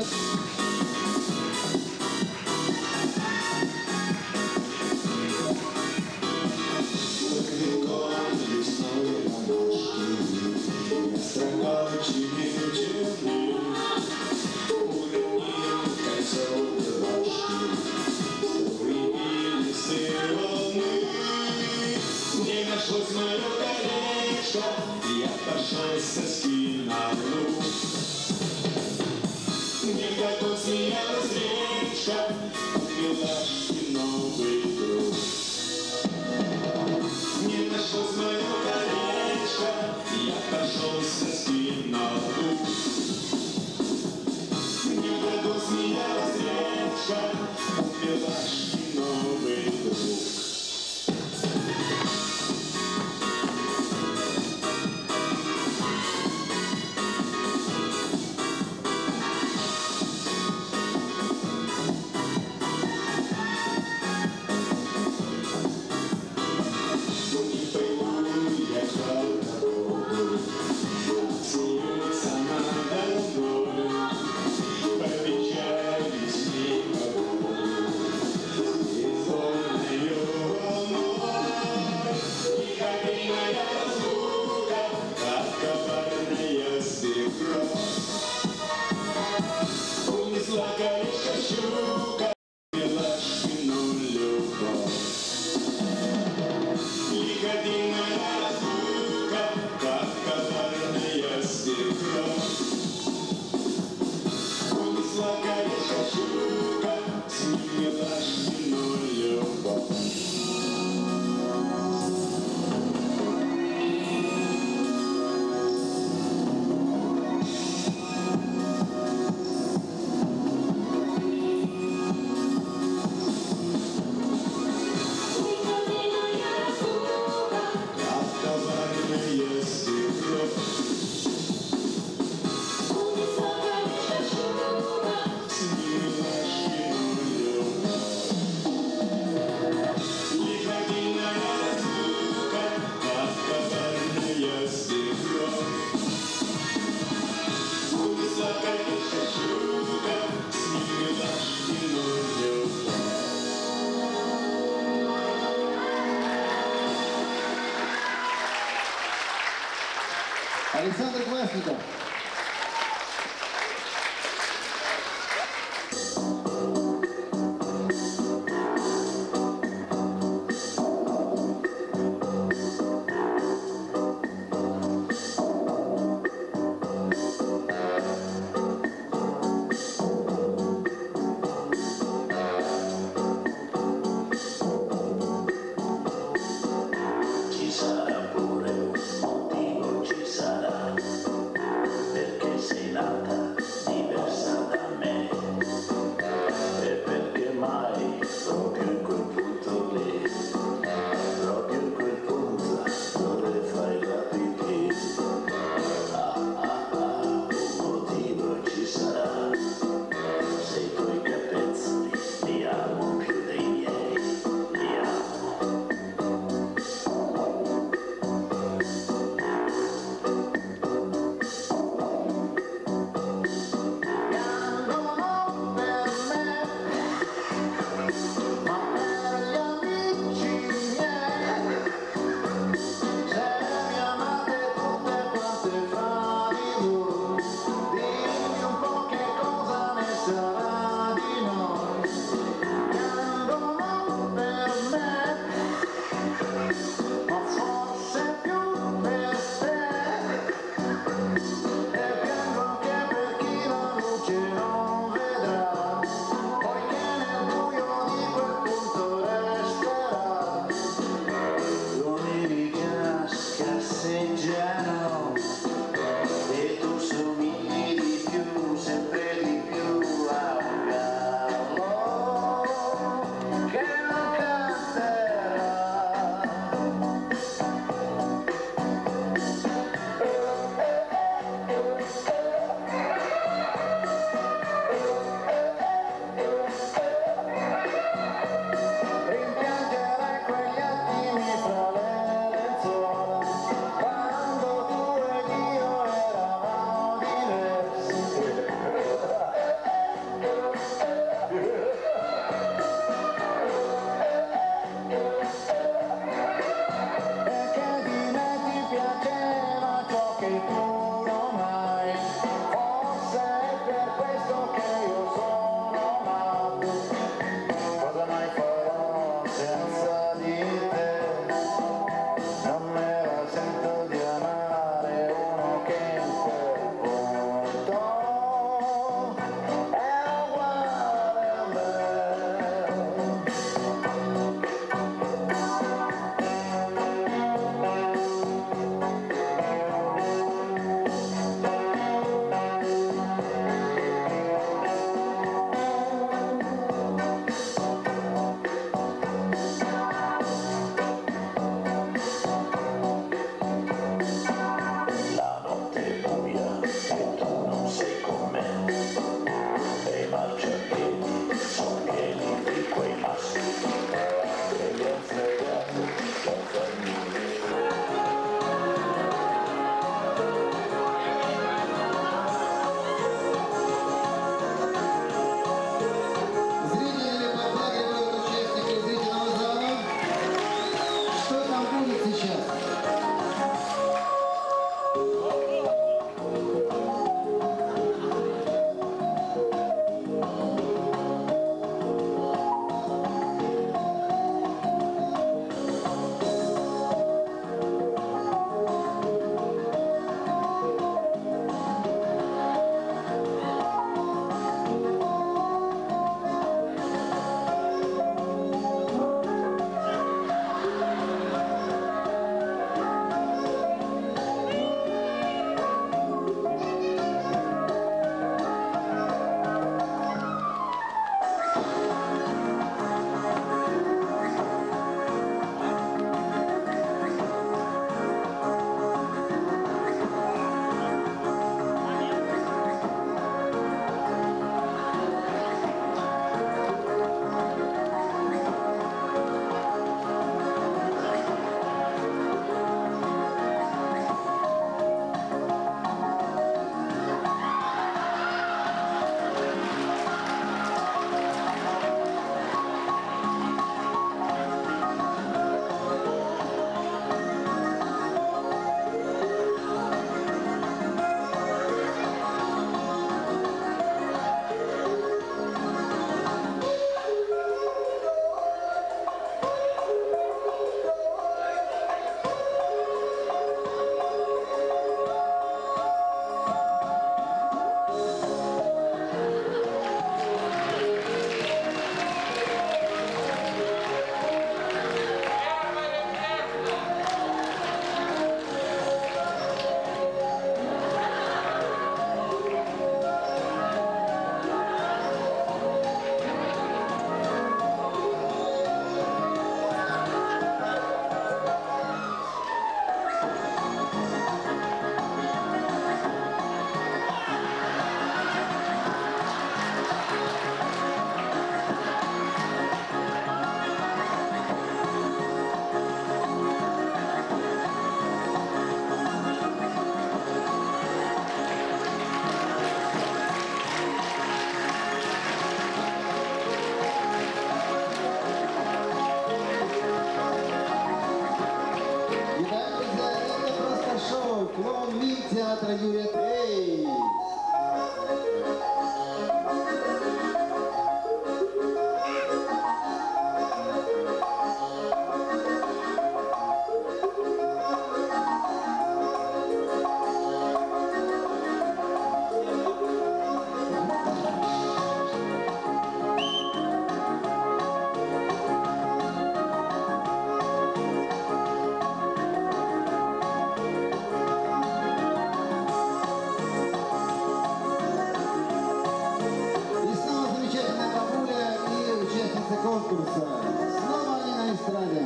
Не нашлось мое колечко, я пошел со скиналу. Никак смеялась речка, милашки новый друг. Не нашлось мое колечко, я пошел со скиналу. Никак смеялась речка, милашки новый друг. Александр Классников. Ci sarà pure un motivo, ci sarà. конкурса. Снова они на эстраде.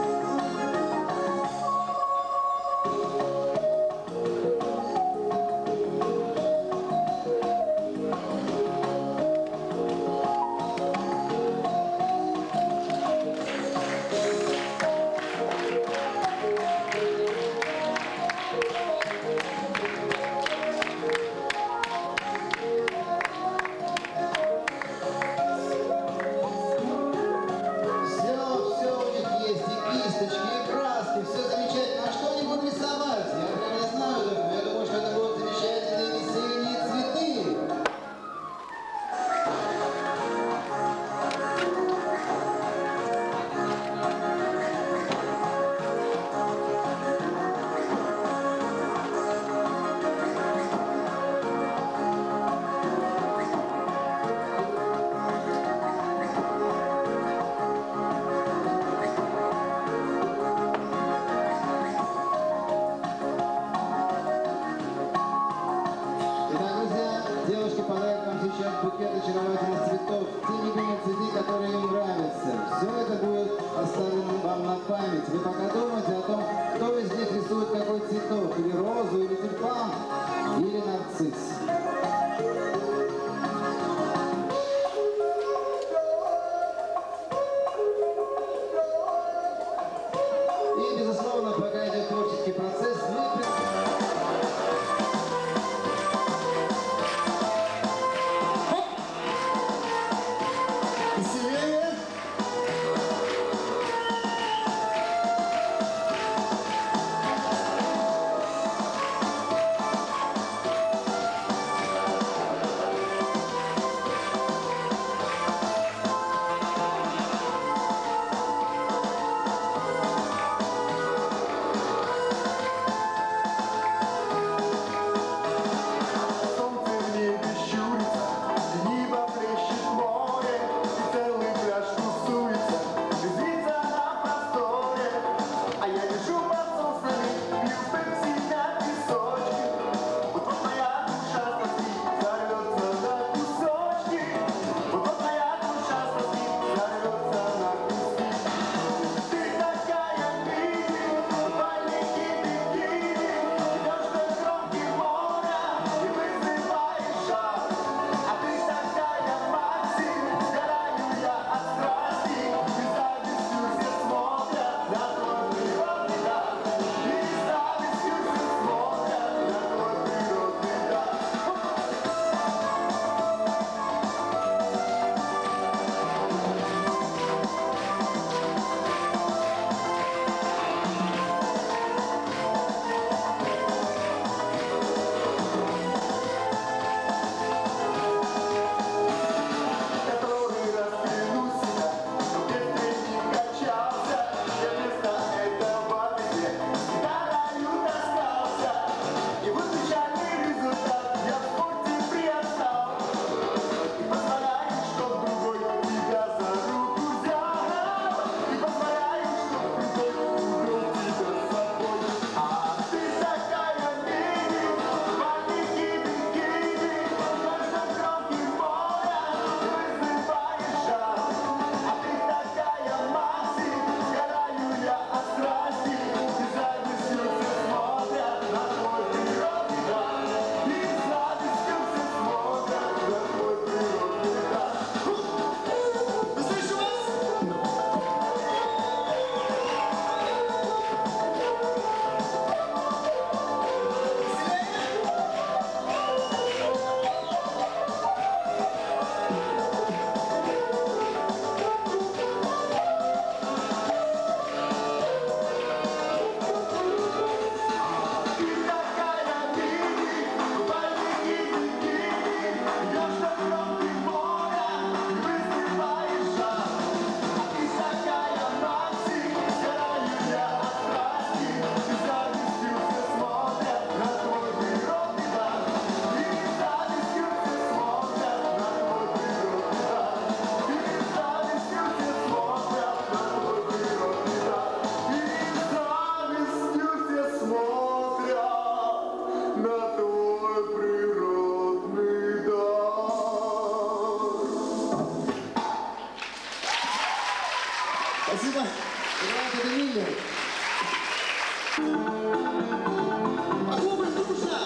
Букет очаровательных цветов, те любимые цветы, которые им нравятся. Все это будет оставлено вам на память. Вы пока думайте о том, кто из них рисует какой цветок, или розу, или тюльпан, или нарцисс. И, безусловно, пока идет творческий процесс, мы... Спасибо. Играет это Миллер. Похлопаем дружно!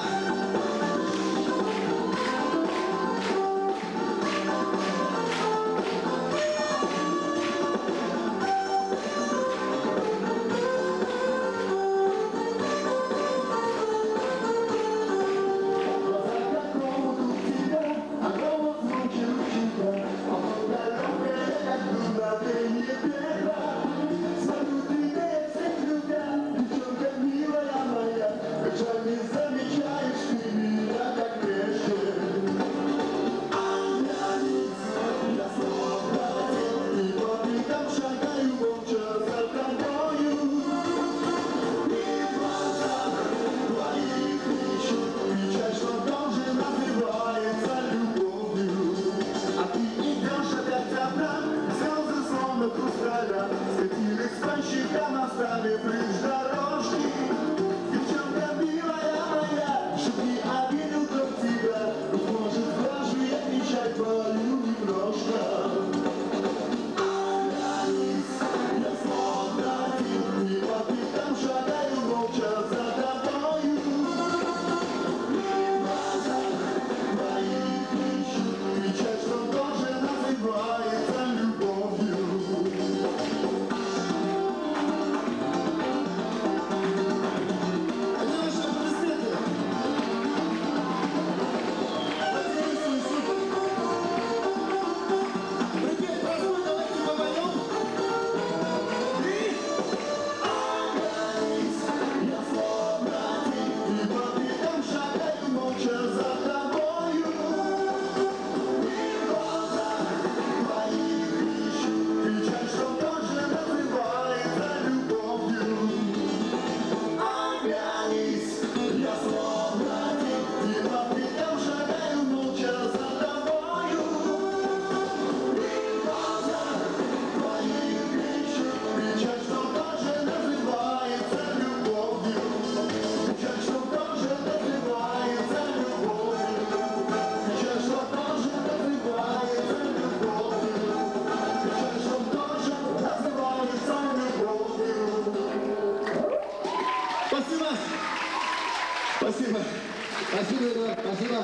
Спасибо. Спасибо, Эдуард. Спасибо.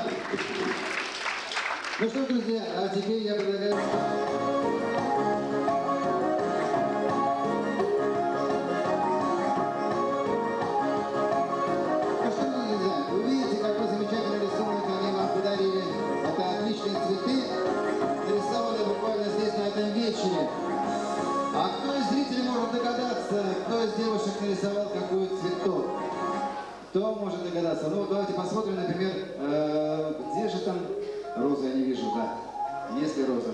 Ну что, друзья, а теперь я предлагаю... Ну что, друзья, вы видите, какой замечательный рисунок они вам подарили. Это отличные цветы, нарисованные буквально здесь, на этом вечере. А кто из зрителей может догадаться, кто из девушек нарисовал какой цветок? Кто может догадаться? Ну, давайте посмотрим, например, э, где же там роза, я не вижу, да. Есть ли роза?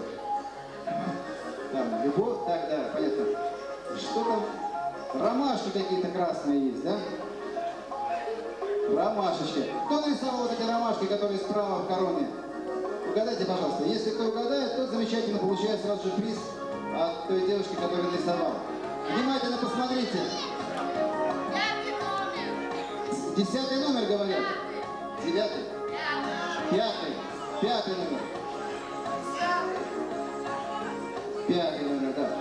Там, любовь, так, да, понятно. Что там? Ромашки какие-то красные есть, да? Ромашечки. Кто нарисовал вот эти ромашки, которые справа в короне? Угадайте, пожалуйста. Если кто угадает, тот замечательно получает сразу же приз от той девушки, которая нарисовала. Внимательно посмотрите. Десятый номер, говорят. Девятый. Пятый. Пятый номер. Пятый номер, да.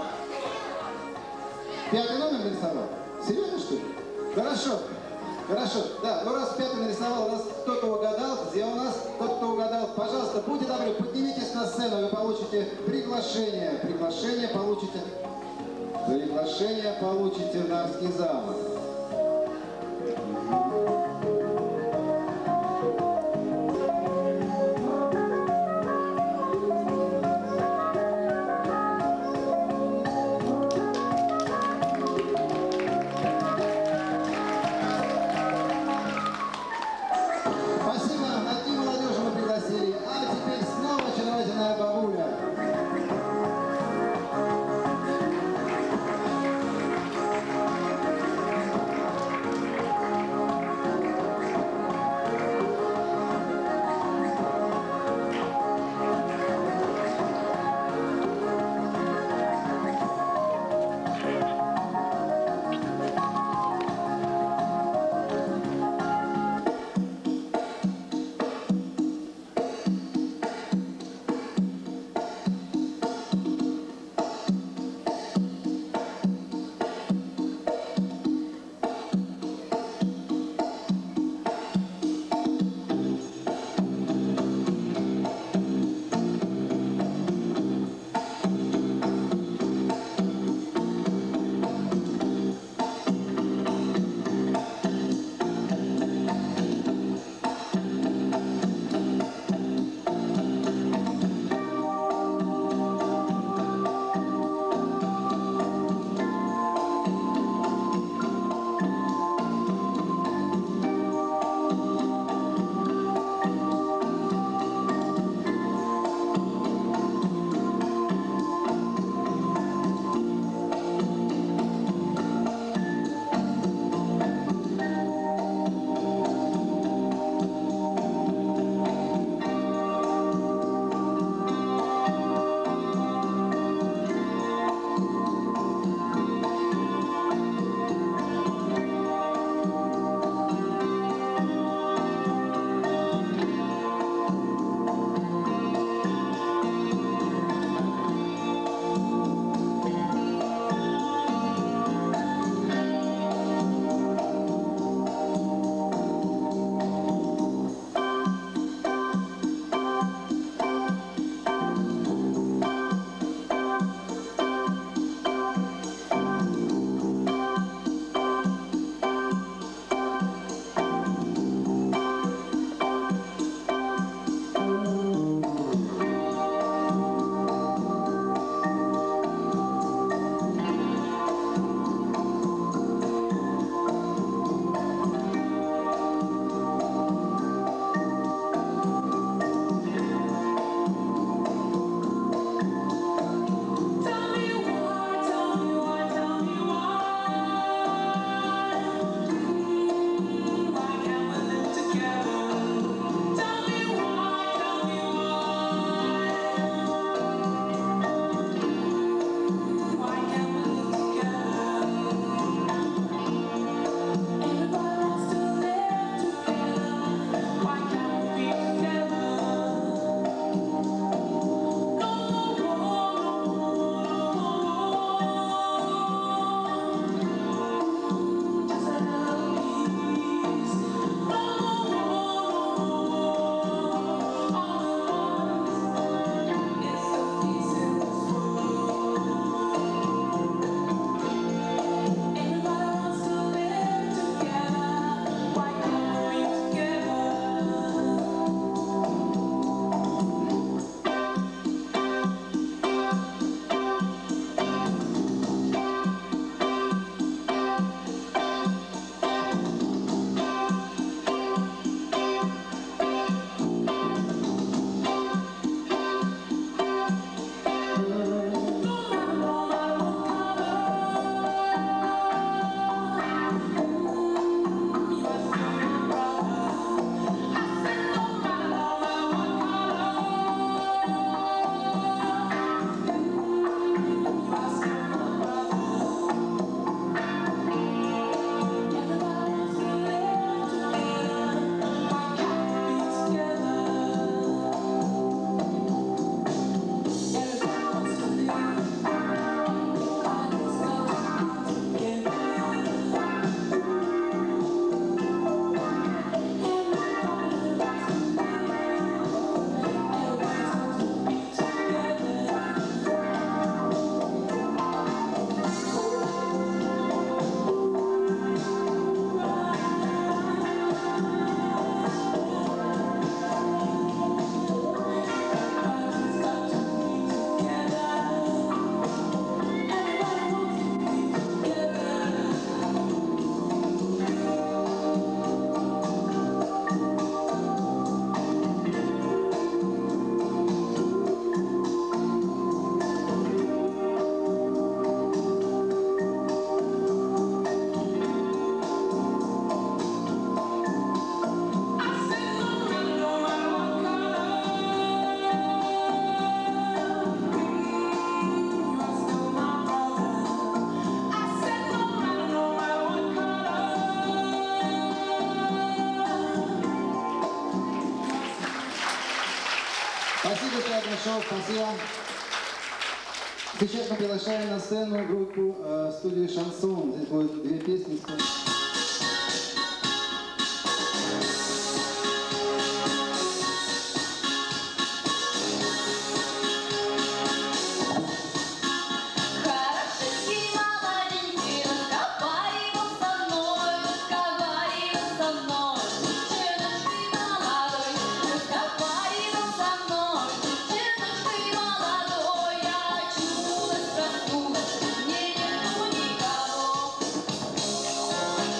Пятый номер нарисовал? Серьезно, что ли? Хорошо. Хорошо. Да, ну раз пятый нарисовал, у нас кто-то угадал. Где у нас тот, кто угадал? Пожалуйста, будьте добры, поднимитесь на сцену, вы получите приглашение. Приглашение получите. Приглашение получите в Нарвский замок. Спасибо, что пришел, спасибо. Сейчас мы приглашаем на сцену группу э, студию «Шансон». Здесь будет две песни. Никого.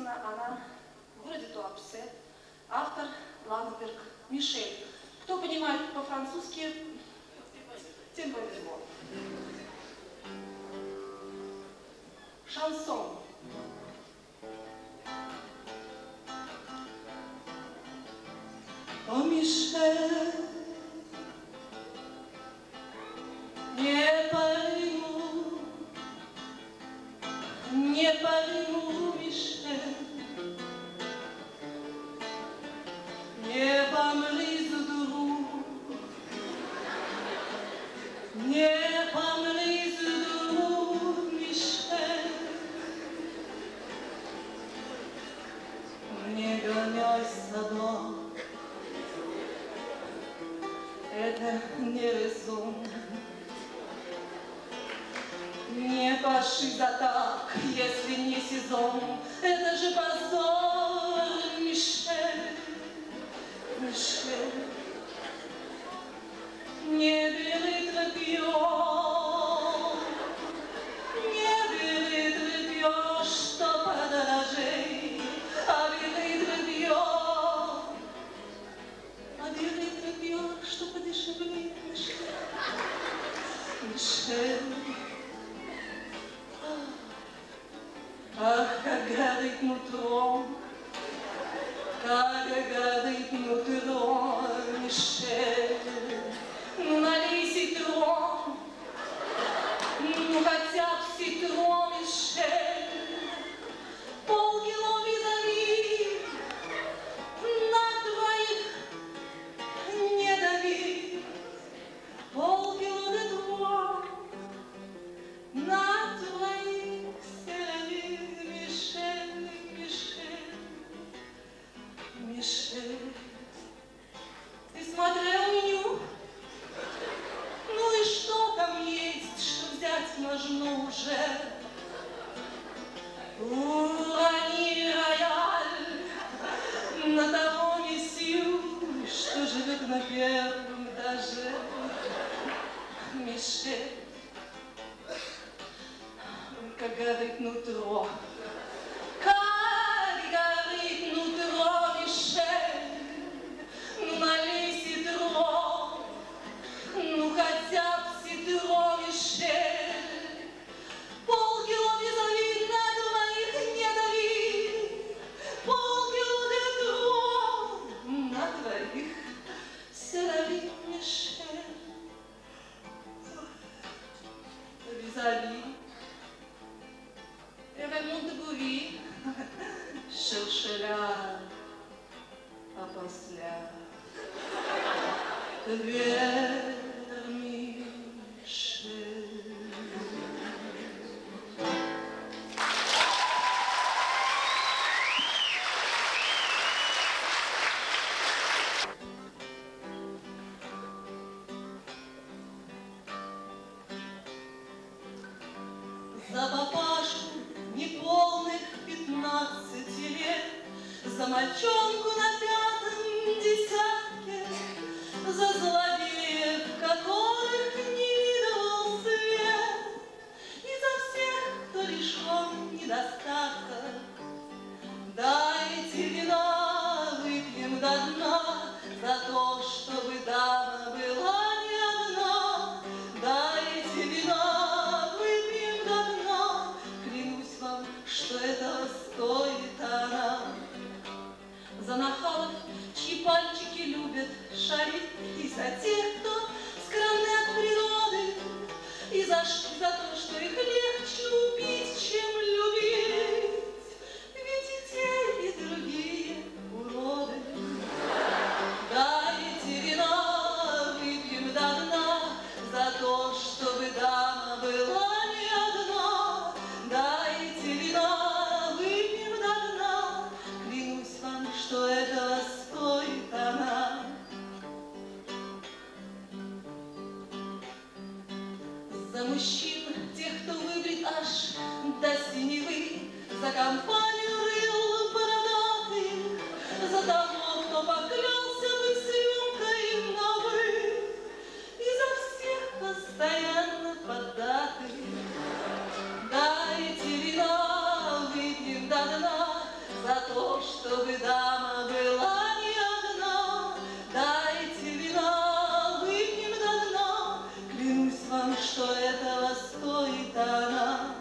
написана она в городе Туапсе. Автор Ландсберг Мишель. Кто понимает по-французски, тем повезло. Шансон. О, Мишель, не пойму, не пойму, Мишель, не помри с друг, не помри с друг, Мишель, не гоняй собак. Это не резон. Не паши за так, если не сезон. Это же позор, Мишель, Мишель. Не бери трепье, не бери трепье, что подорожей, а бери трепье, а бери трепье, что подешевле, Мишель, Мишель. Ах, как горит нутро, как горит нутро, Мишель. Ну, налей ситрон, ну, хотя бы ситрон, Мишель. Полкило визави, на двоих не дави. Полкило де труа, на двоих селяви. Мишель, Мишель, Мишель. Ты смотрел меню? Ну и что там есть, что взять можно уже? Урони рояль на того месью, что живет на первом этаже. Мишель, как горит нутро, как горит нутро, Мишель. Ну, налей ситро, ну, хотя бы ситро, Мишель. Полкило визави, на двоих не дави. Полкило де тро, на двоих селяви, Мишель. Визави. Et Raymond de Bouvy cherche-la à passer vers Michel. За папашу неполных пятнадцати лет, за мальчонку на пятом десятке, за злодеев, которых не видывал свет, и за всех, кто лишен недостатка. Дайте вина, выпьем до дна, за то, чтобы дама была не одна. Дайте вина, выпьем до дна, клянусь вам, что этого стоит она. За нахалов, чьи пальчики любят шарить, и за тех, кто скромны от природы, и за, за то, что их легче убить, чем любить. Ведь и те, и другие уроды. Дайте вина, выпьем до дна, за то, чтобы дама была не одна. Дайте вина, выпьем до дна, клянусь вам, что этого стоит она. За мужчин, тех, кто выбрит аж до синевы, за компанию рыл бородатых, за того, кто поклялся быть с рюмкой на «вы», и за всех постоянно поддатых. Дайте вина, выпьем до дна, за то, чтобы дама была не одна. Дайте вина, выпьем до дна, клянусь вам, что этого стоит она.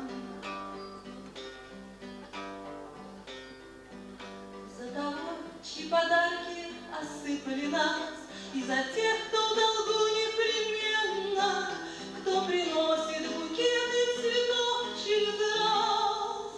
За того, чьи подарки осыпали нас, и за тех, кто в долгу непременно, кто приносит букеты цветов через раз,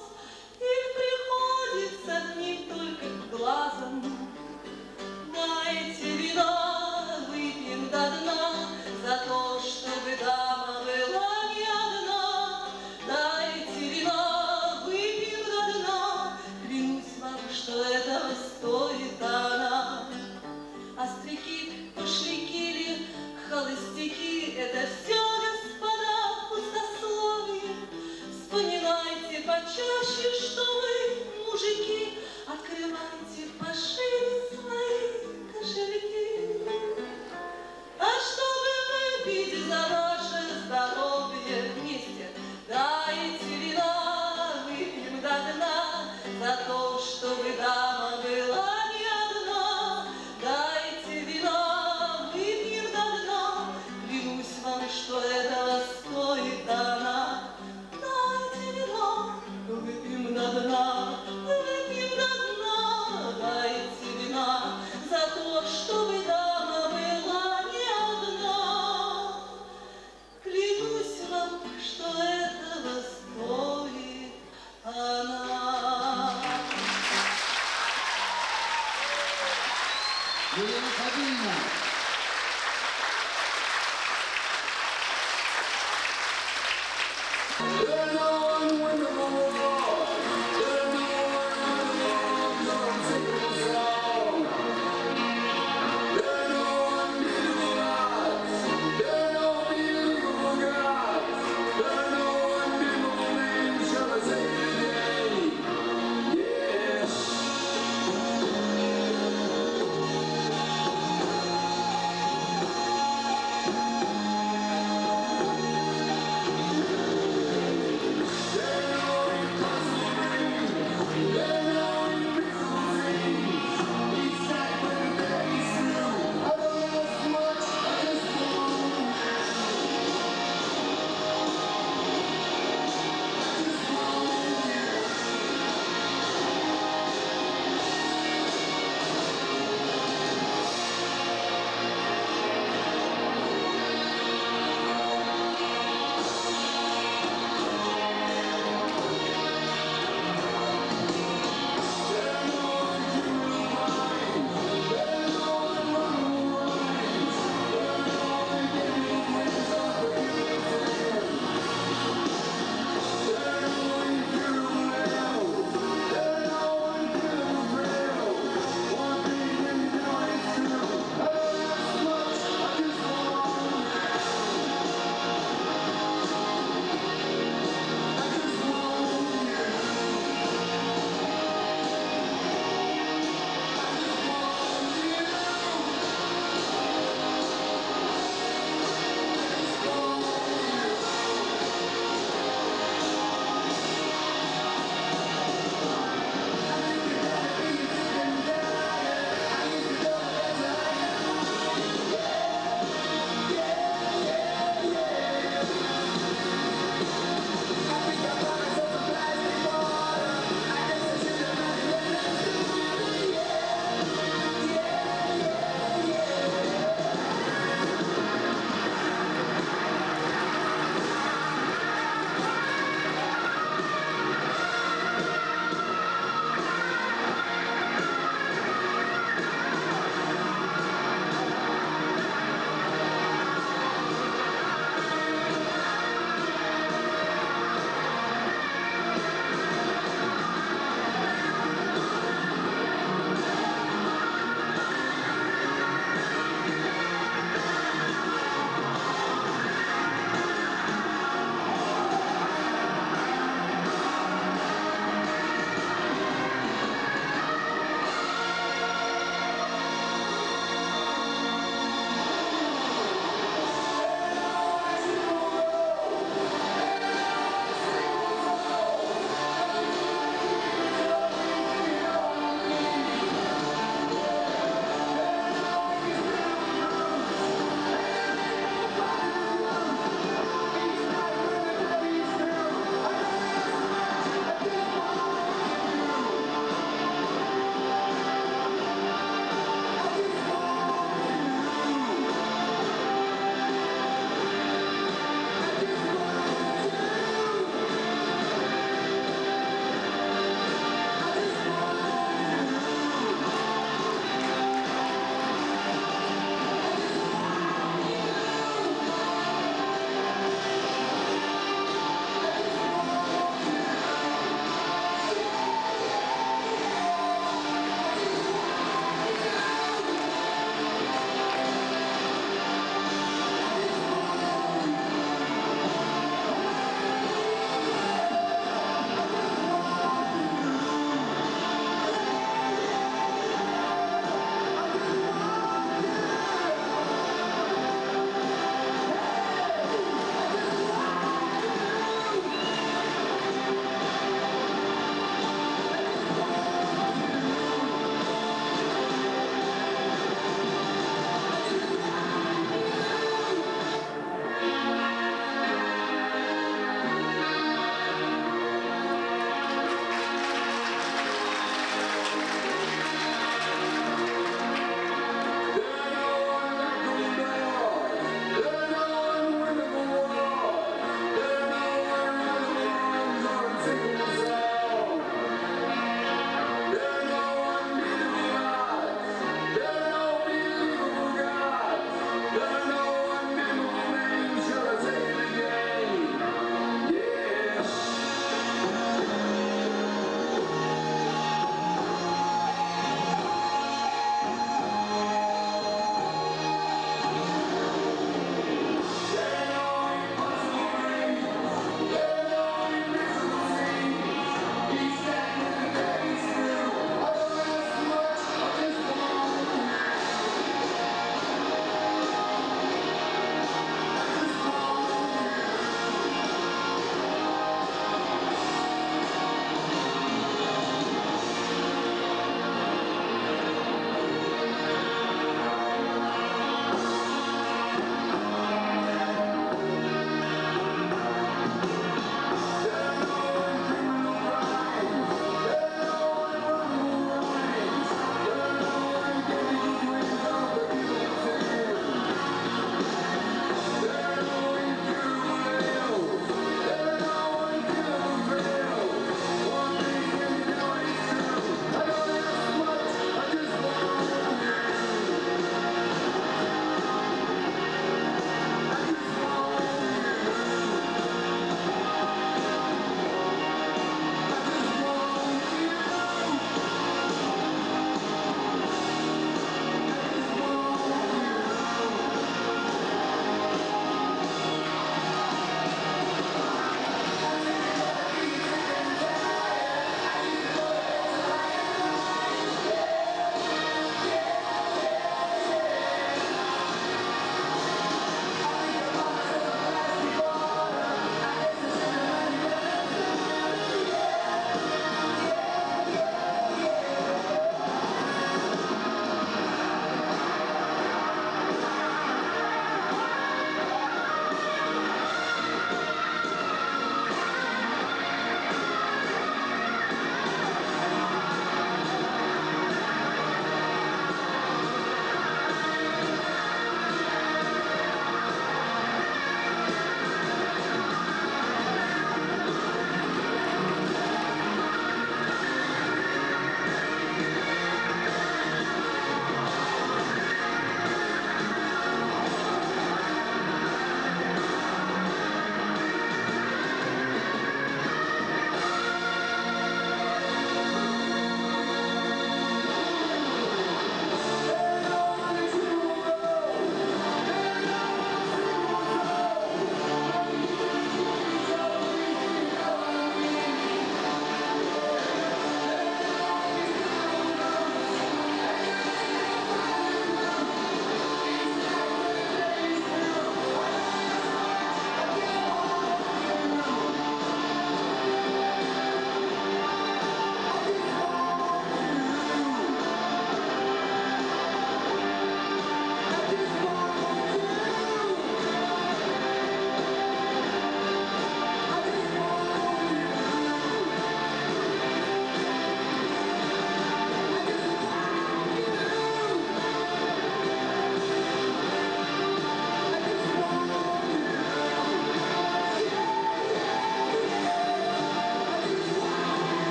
и приходится к ним только глазом. Дайте вина, выпьем до дна, за то, чтобы дама была не одна. Дайте вина, выпьем до дна, клянусь вам, что этого стоит она. Остряки, пошляки, холостяки, это все, господа, пустословие. Вспоминайте почаще, что вы, мужики, открывайте пошире свои кошельки. А чтобы выпить за наше здоровье вместе, дайте вина, выпьем до дна, за то, чтобы дама была не одна. Дайте вина, выпьем до дна, клянусь вам, что этого стоит она. Дайте вина, выпьем до дна, выпьем до дна. Дайте вина, за то, чтобы дама была не одна. Клянусь вам, что этого стоит она. Елена Фадеевна. Yeah.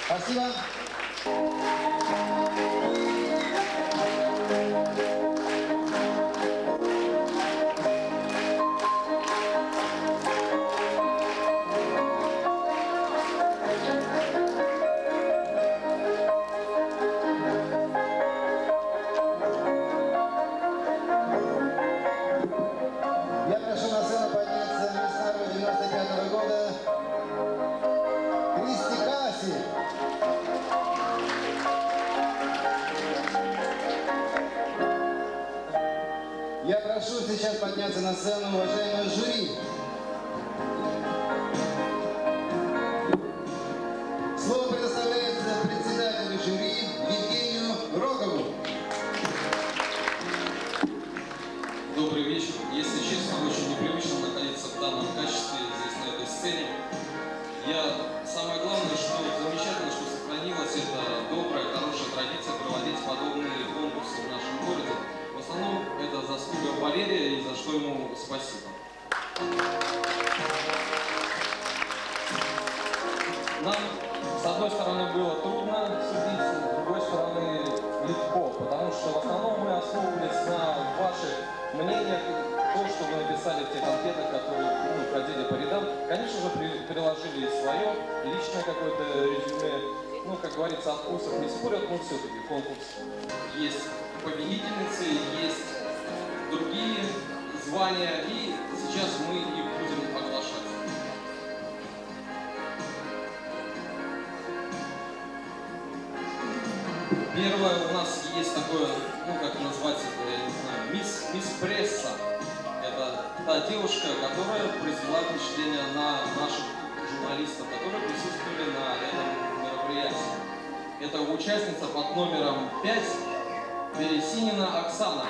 Спасибо. Я прошу на сцену подняться Мисс Нарва девяносто пятого года Кристи Касси. Я прошу сейчас подняться на сцену уважаемое жюри. Слово предоставляется председателю жюри Евгению Рогову. Добрый вечер. Если честно, очень непривычно находиться в данном качестве здесь, на этой сцене. Я... Самое главное, что замечательно, что сохранилась эта добрая, хорошая традиция проводить подобные конкурсы в нашем городе. В основном это заслуга Валерия, и за что ему спасибо. Нам, с одной стороны, было трудно судить, с другой стороны, легко, потому что в основном мы основывались на ваших мнениях, то, что вы написали в тех анкетах, которые ну, ходили по рядам. Конечно же, при, приложили и свое личное какое-то резюме. Ну, как говорится, о вкусах не спорят, но все-таки конкурс. Есть победительницы, есть другие звания, и сейчас мы их будем оглашать. Первое, у нас есть такое, ну как назвать это, я не знаю, мисс, мисс Пресса. Это та девушка, которая произвела впечатление на наших журналистов, которые присутствовали на этом мероприятии. Это участница под номером пять Бересинина Оксана.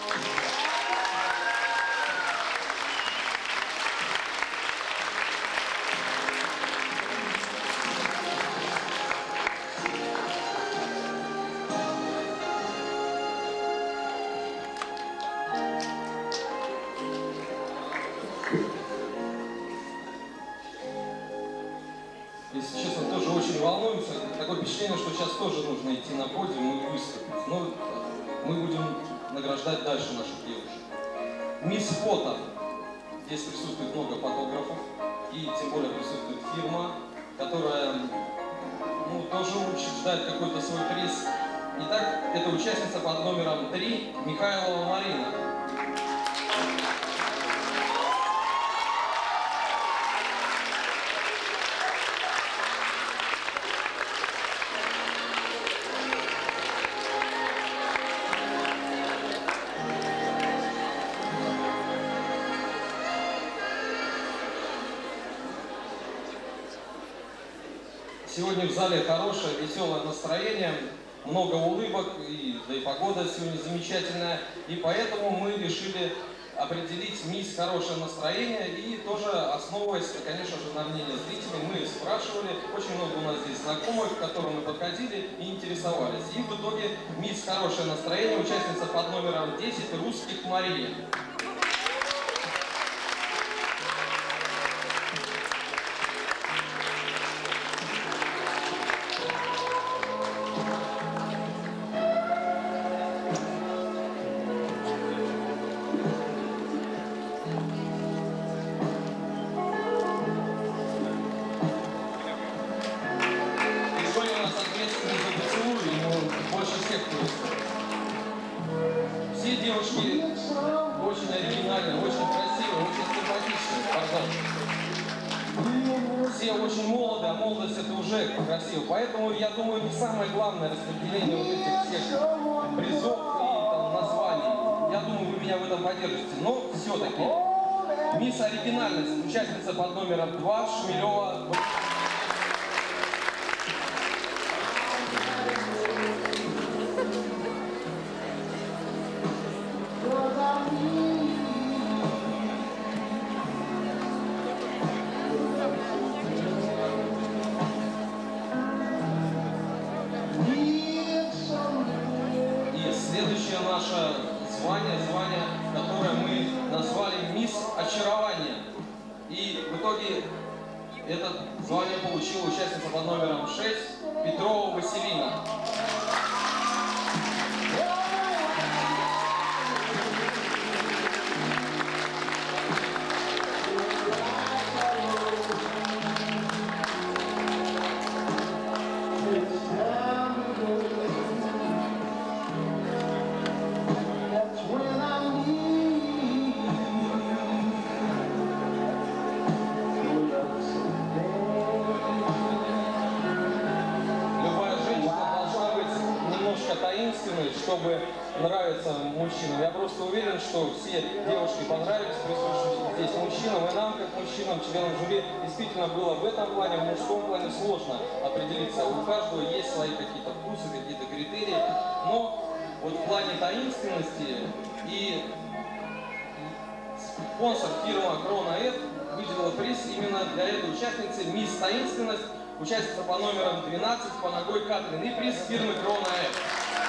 Если честно, тоже очень волнуемся. Такое впечатление, что сейчас тоже нужно идти на подиум и выступить. Но мы будем награждать дальше наших девушек. Мисс Фото. Здесь присутствует много фотографов. И тем более присутствует фирма, которая ну, тоже учреждает какой-то свой приз. Итак, это участница под номером три Михайлова Марина. Сегодня в зале хорошее, веселое настроение, много улыбок, и, да и погода сегодня замечательная. И поэтому мы решили определить мисс хорошее настроение. И тоже основываясь, конечно же, на мнении зрителей, мы спрашивали, очень много у нас здесь знакомых, к которым мы подходили и интересовались. И в итоге мисс хорошее настроение, участница под номером десять Русских Мария. Все девушки очень оригинальные, очень красивые, очень симпатичные, пардон. Все очень молоды, а молодость это уже красиво. Поэтому, я думаю, не самое главное распределение вот этих всех призов и там, названий. Я думаю, вы меня в этом поддержите. Но все-таки мисс Оригинальность, участница под номером два Шмелева. Следующее наше звание, звание, которое мы назвали «Мисс Очарование». И в итоге это звание получила участница под номером шесть Петрова Василина. Чтобы нравиться мужчинам. Я просто уверен, что все девушки понравились присутствующим здесь мужчинам, и нам, как мужчинам, членам жюри, действительно было в этом плане, в мужском плане сложно определиться. У каждого есть свои какие-то вкусы, какие-то критерии, но вот в плане таинственности и спонсор фирма Крона F выделила приз именно для этой участницы «Мисс Таинственность», участница по номерам двенадцать, по ногой Катрин, и приз фирмы Крона F.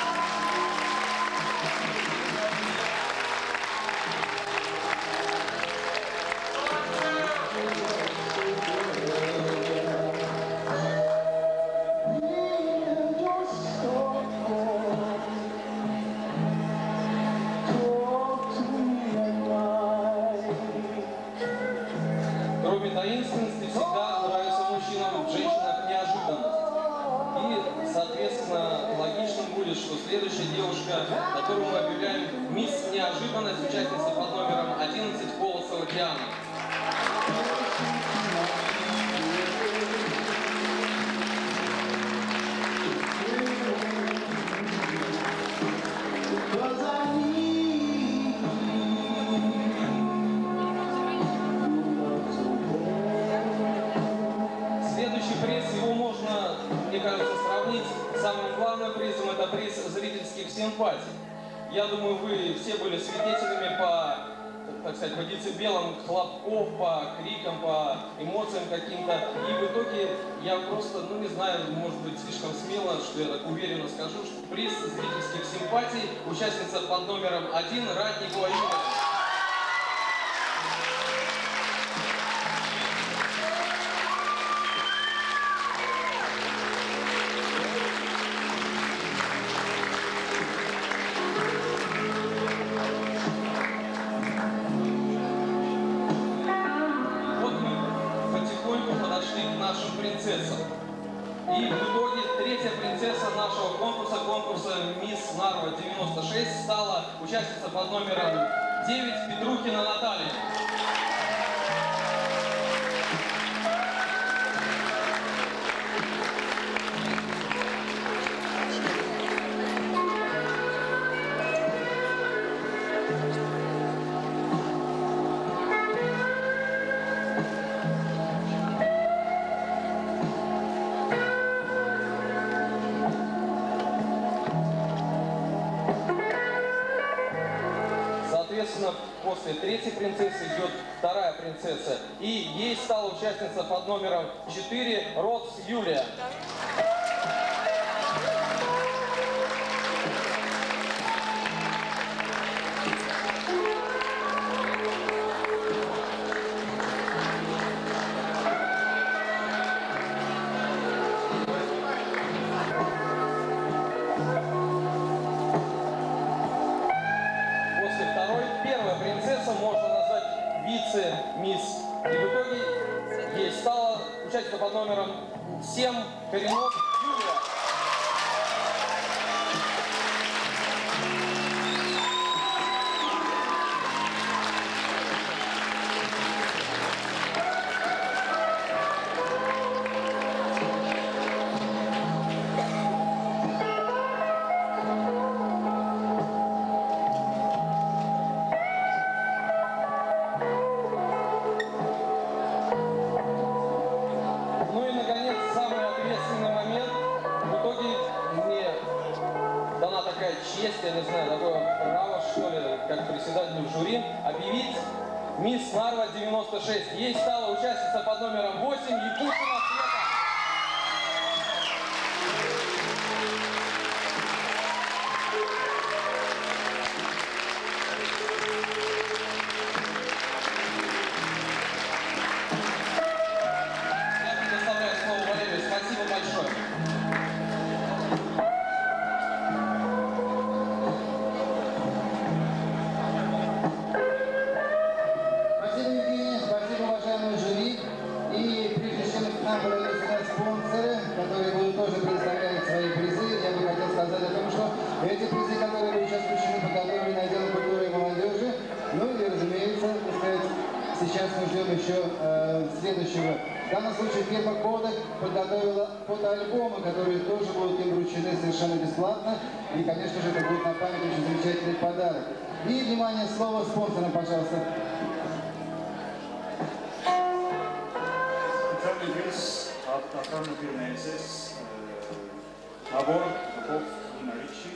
Таинственности всегда нравится мужчинам в женщинах неожиданность. И, соответственно, логичным будет, что следующая девушка, которую мы объявляем «Мисс Неожиданность», участница под номером одиннадцать Колосова Диана. Самым главным призом это приз зрительских симпатий. Я думаю, вы все были свидетелями по, так сказать, по децибелам хлопков, по крикам, по эмоциям каким-то. И в итоге я просто, ну не знаю, может быть слишком смело, что я так уверенно скажу, что приз зрительских симпатий участница под номером один Ратникова Юлия. И в итоге третья принцесса нашего конкурса, конкурса «Мисс Нарва девяносто шесть», стала участница под номером девять Петрухина Наталья. После третьей принцессы идет вторая принцесса, и ей стала участница под номером четыре Ротс Юлия. Можно назвать вице-мисс. И в итоге ей стала участница под номером семь Коренок Юлия. Честь, я не знаю, такое право, что ли, как председателю жюри, объявить «Мисс Нарва девяносто шесть». Ей стала участница под номером восемь Якутина Света. Спасибо большое. Спасибо, Евгений, спасибо, уважаемые жюри. И прежде чем к нам подойдут сюда спонсоры, которые будут тоже представлять свои призы, я бы хотел сказать о том, что эти призы, которые были сейчас включены, подготовлены на отдел культуры и молодежи. Ну и, разумеется, так сказать, сейчас мы ждем еще э, следующего. В данном случае фирма Kodak подготовила фотоальбомы, которые тоже будут им вручены совершенно бесплатно. И, конечно же, это будет на память очень замечательный подарок. И, внимание, слово спонсорам, пожалуйста. Специальный приз от охраны фирмы СС, э, набор духов Нина Ричи.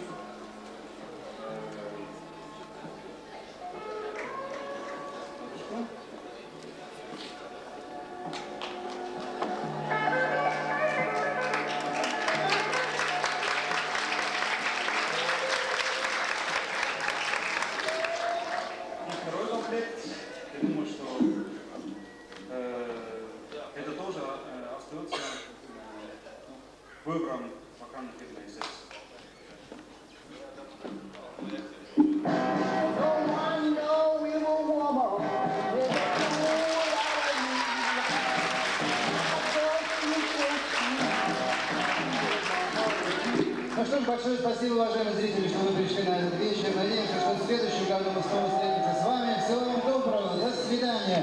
Я думаю, что э, это тоже э, остается э, выбором охраны фирмы СС. Ну что ж, большое спасибо, уважаемые зрители, что вы пришли на этот вечер. Надеемся, что в следующем году мы снова встретимся с вами. Всего вам доброго, до свидания.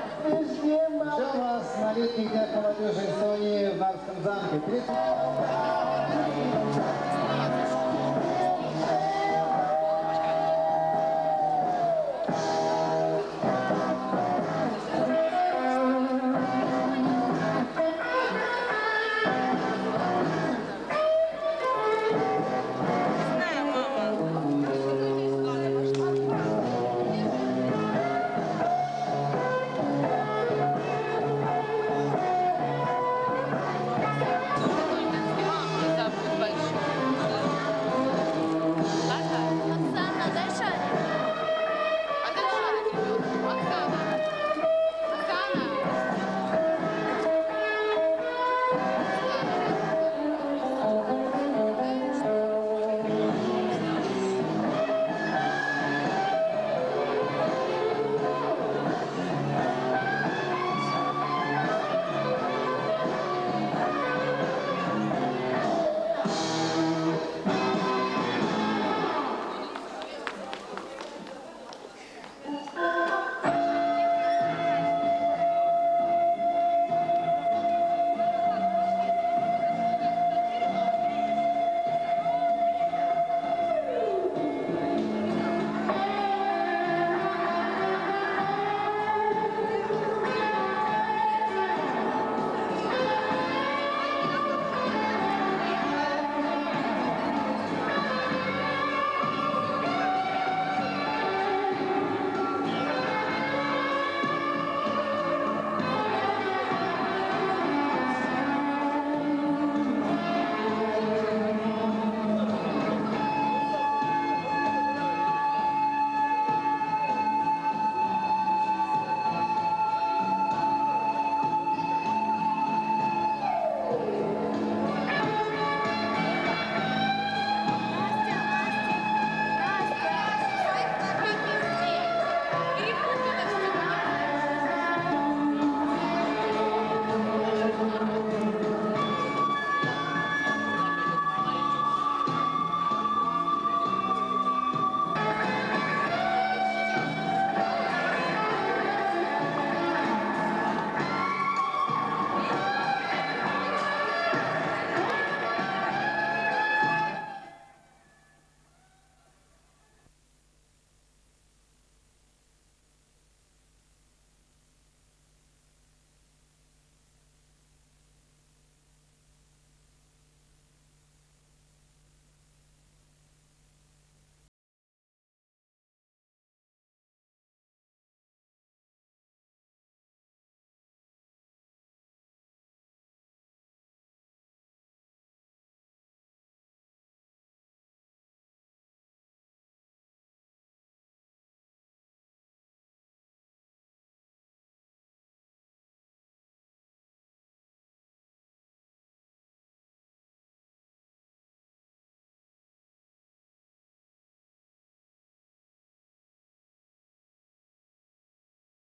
Ждем вас на летних днях молодежи Эстонии в Нарвском замке.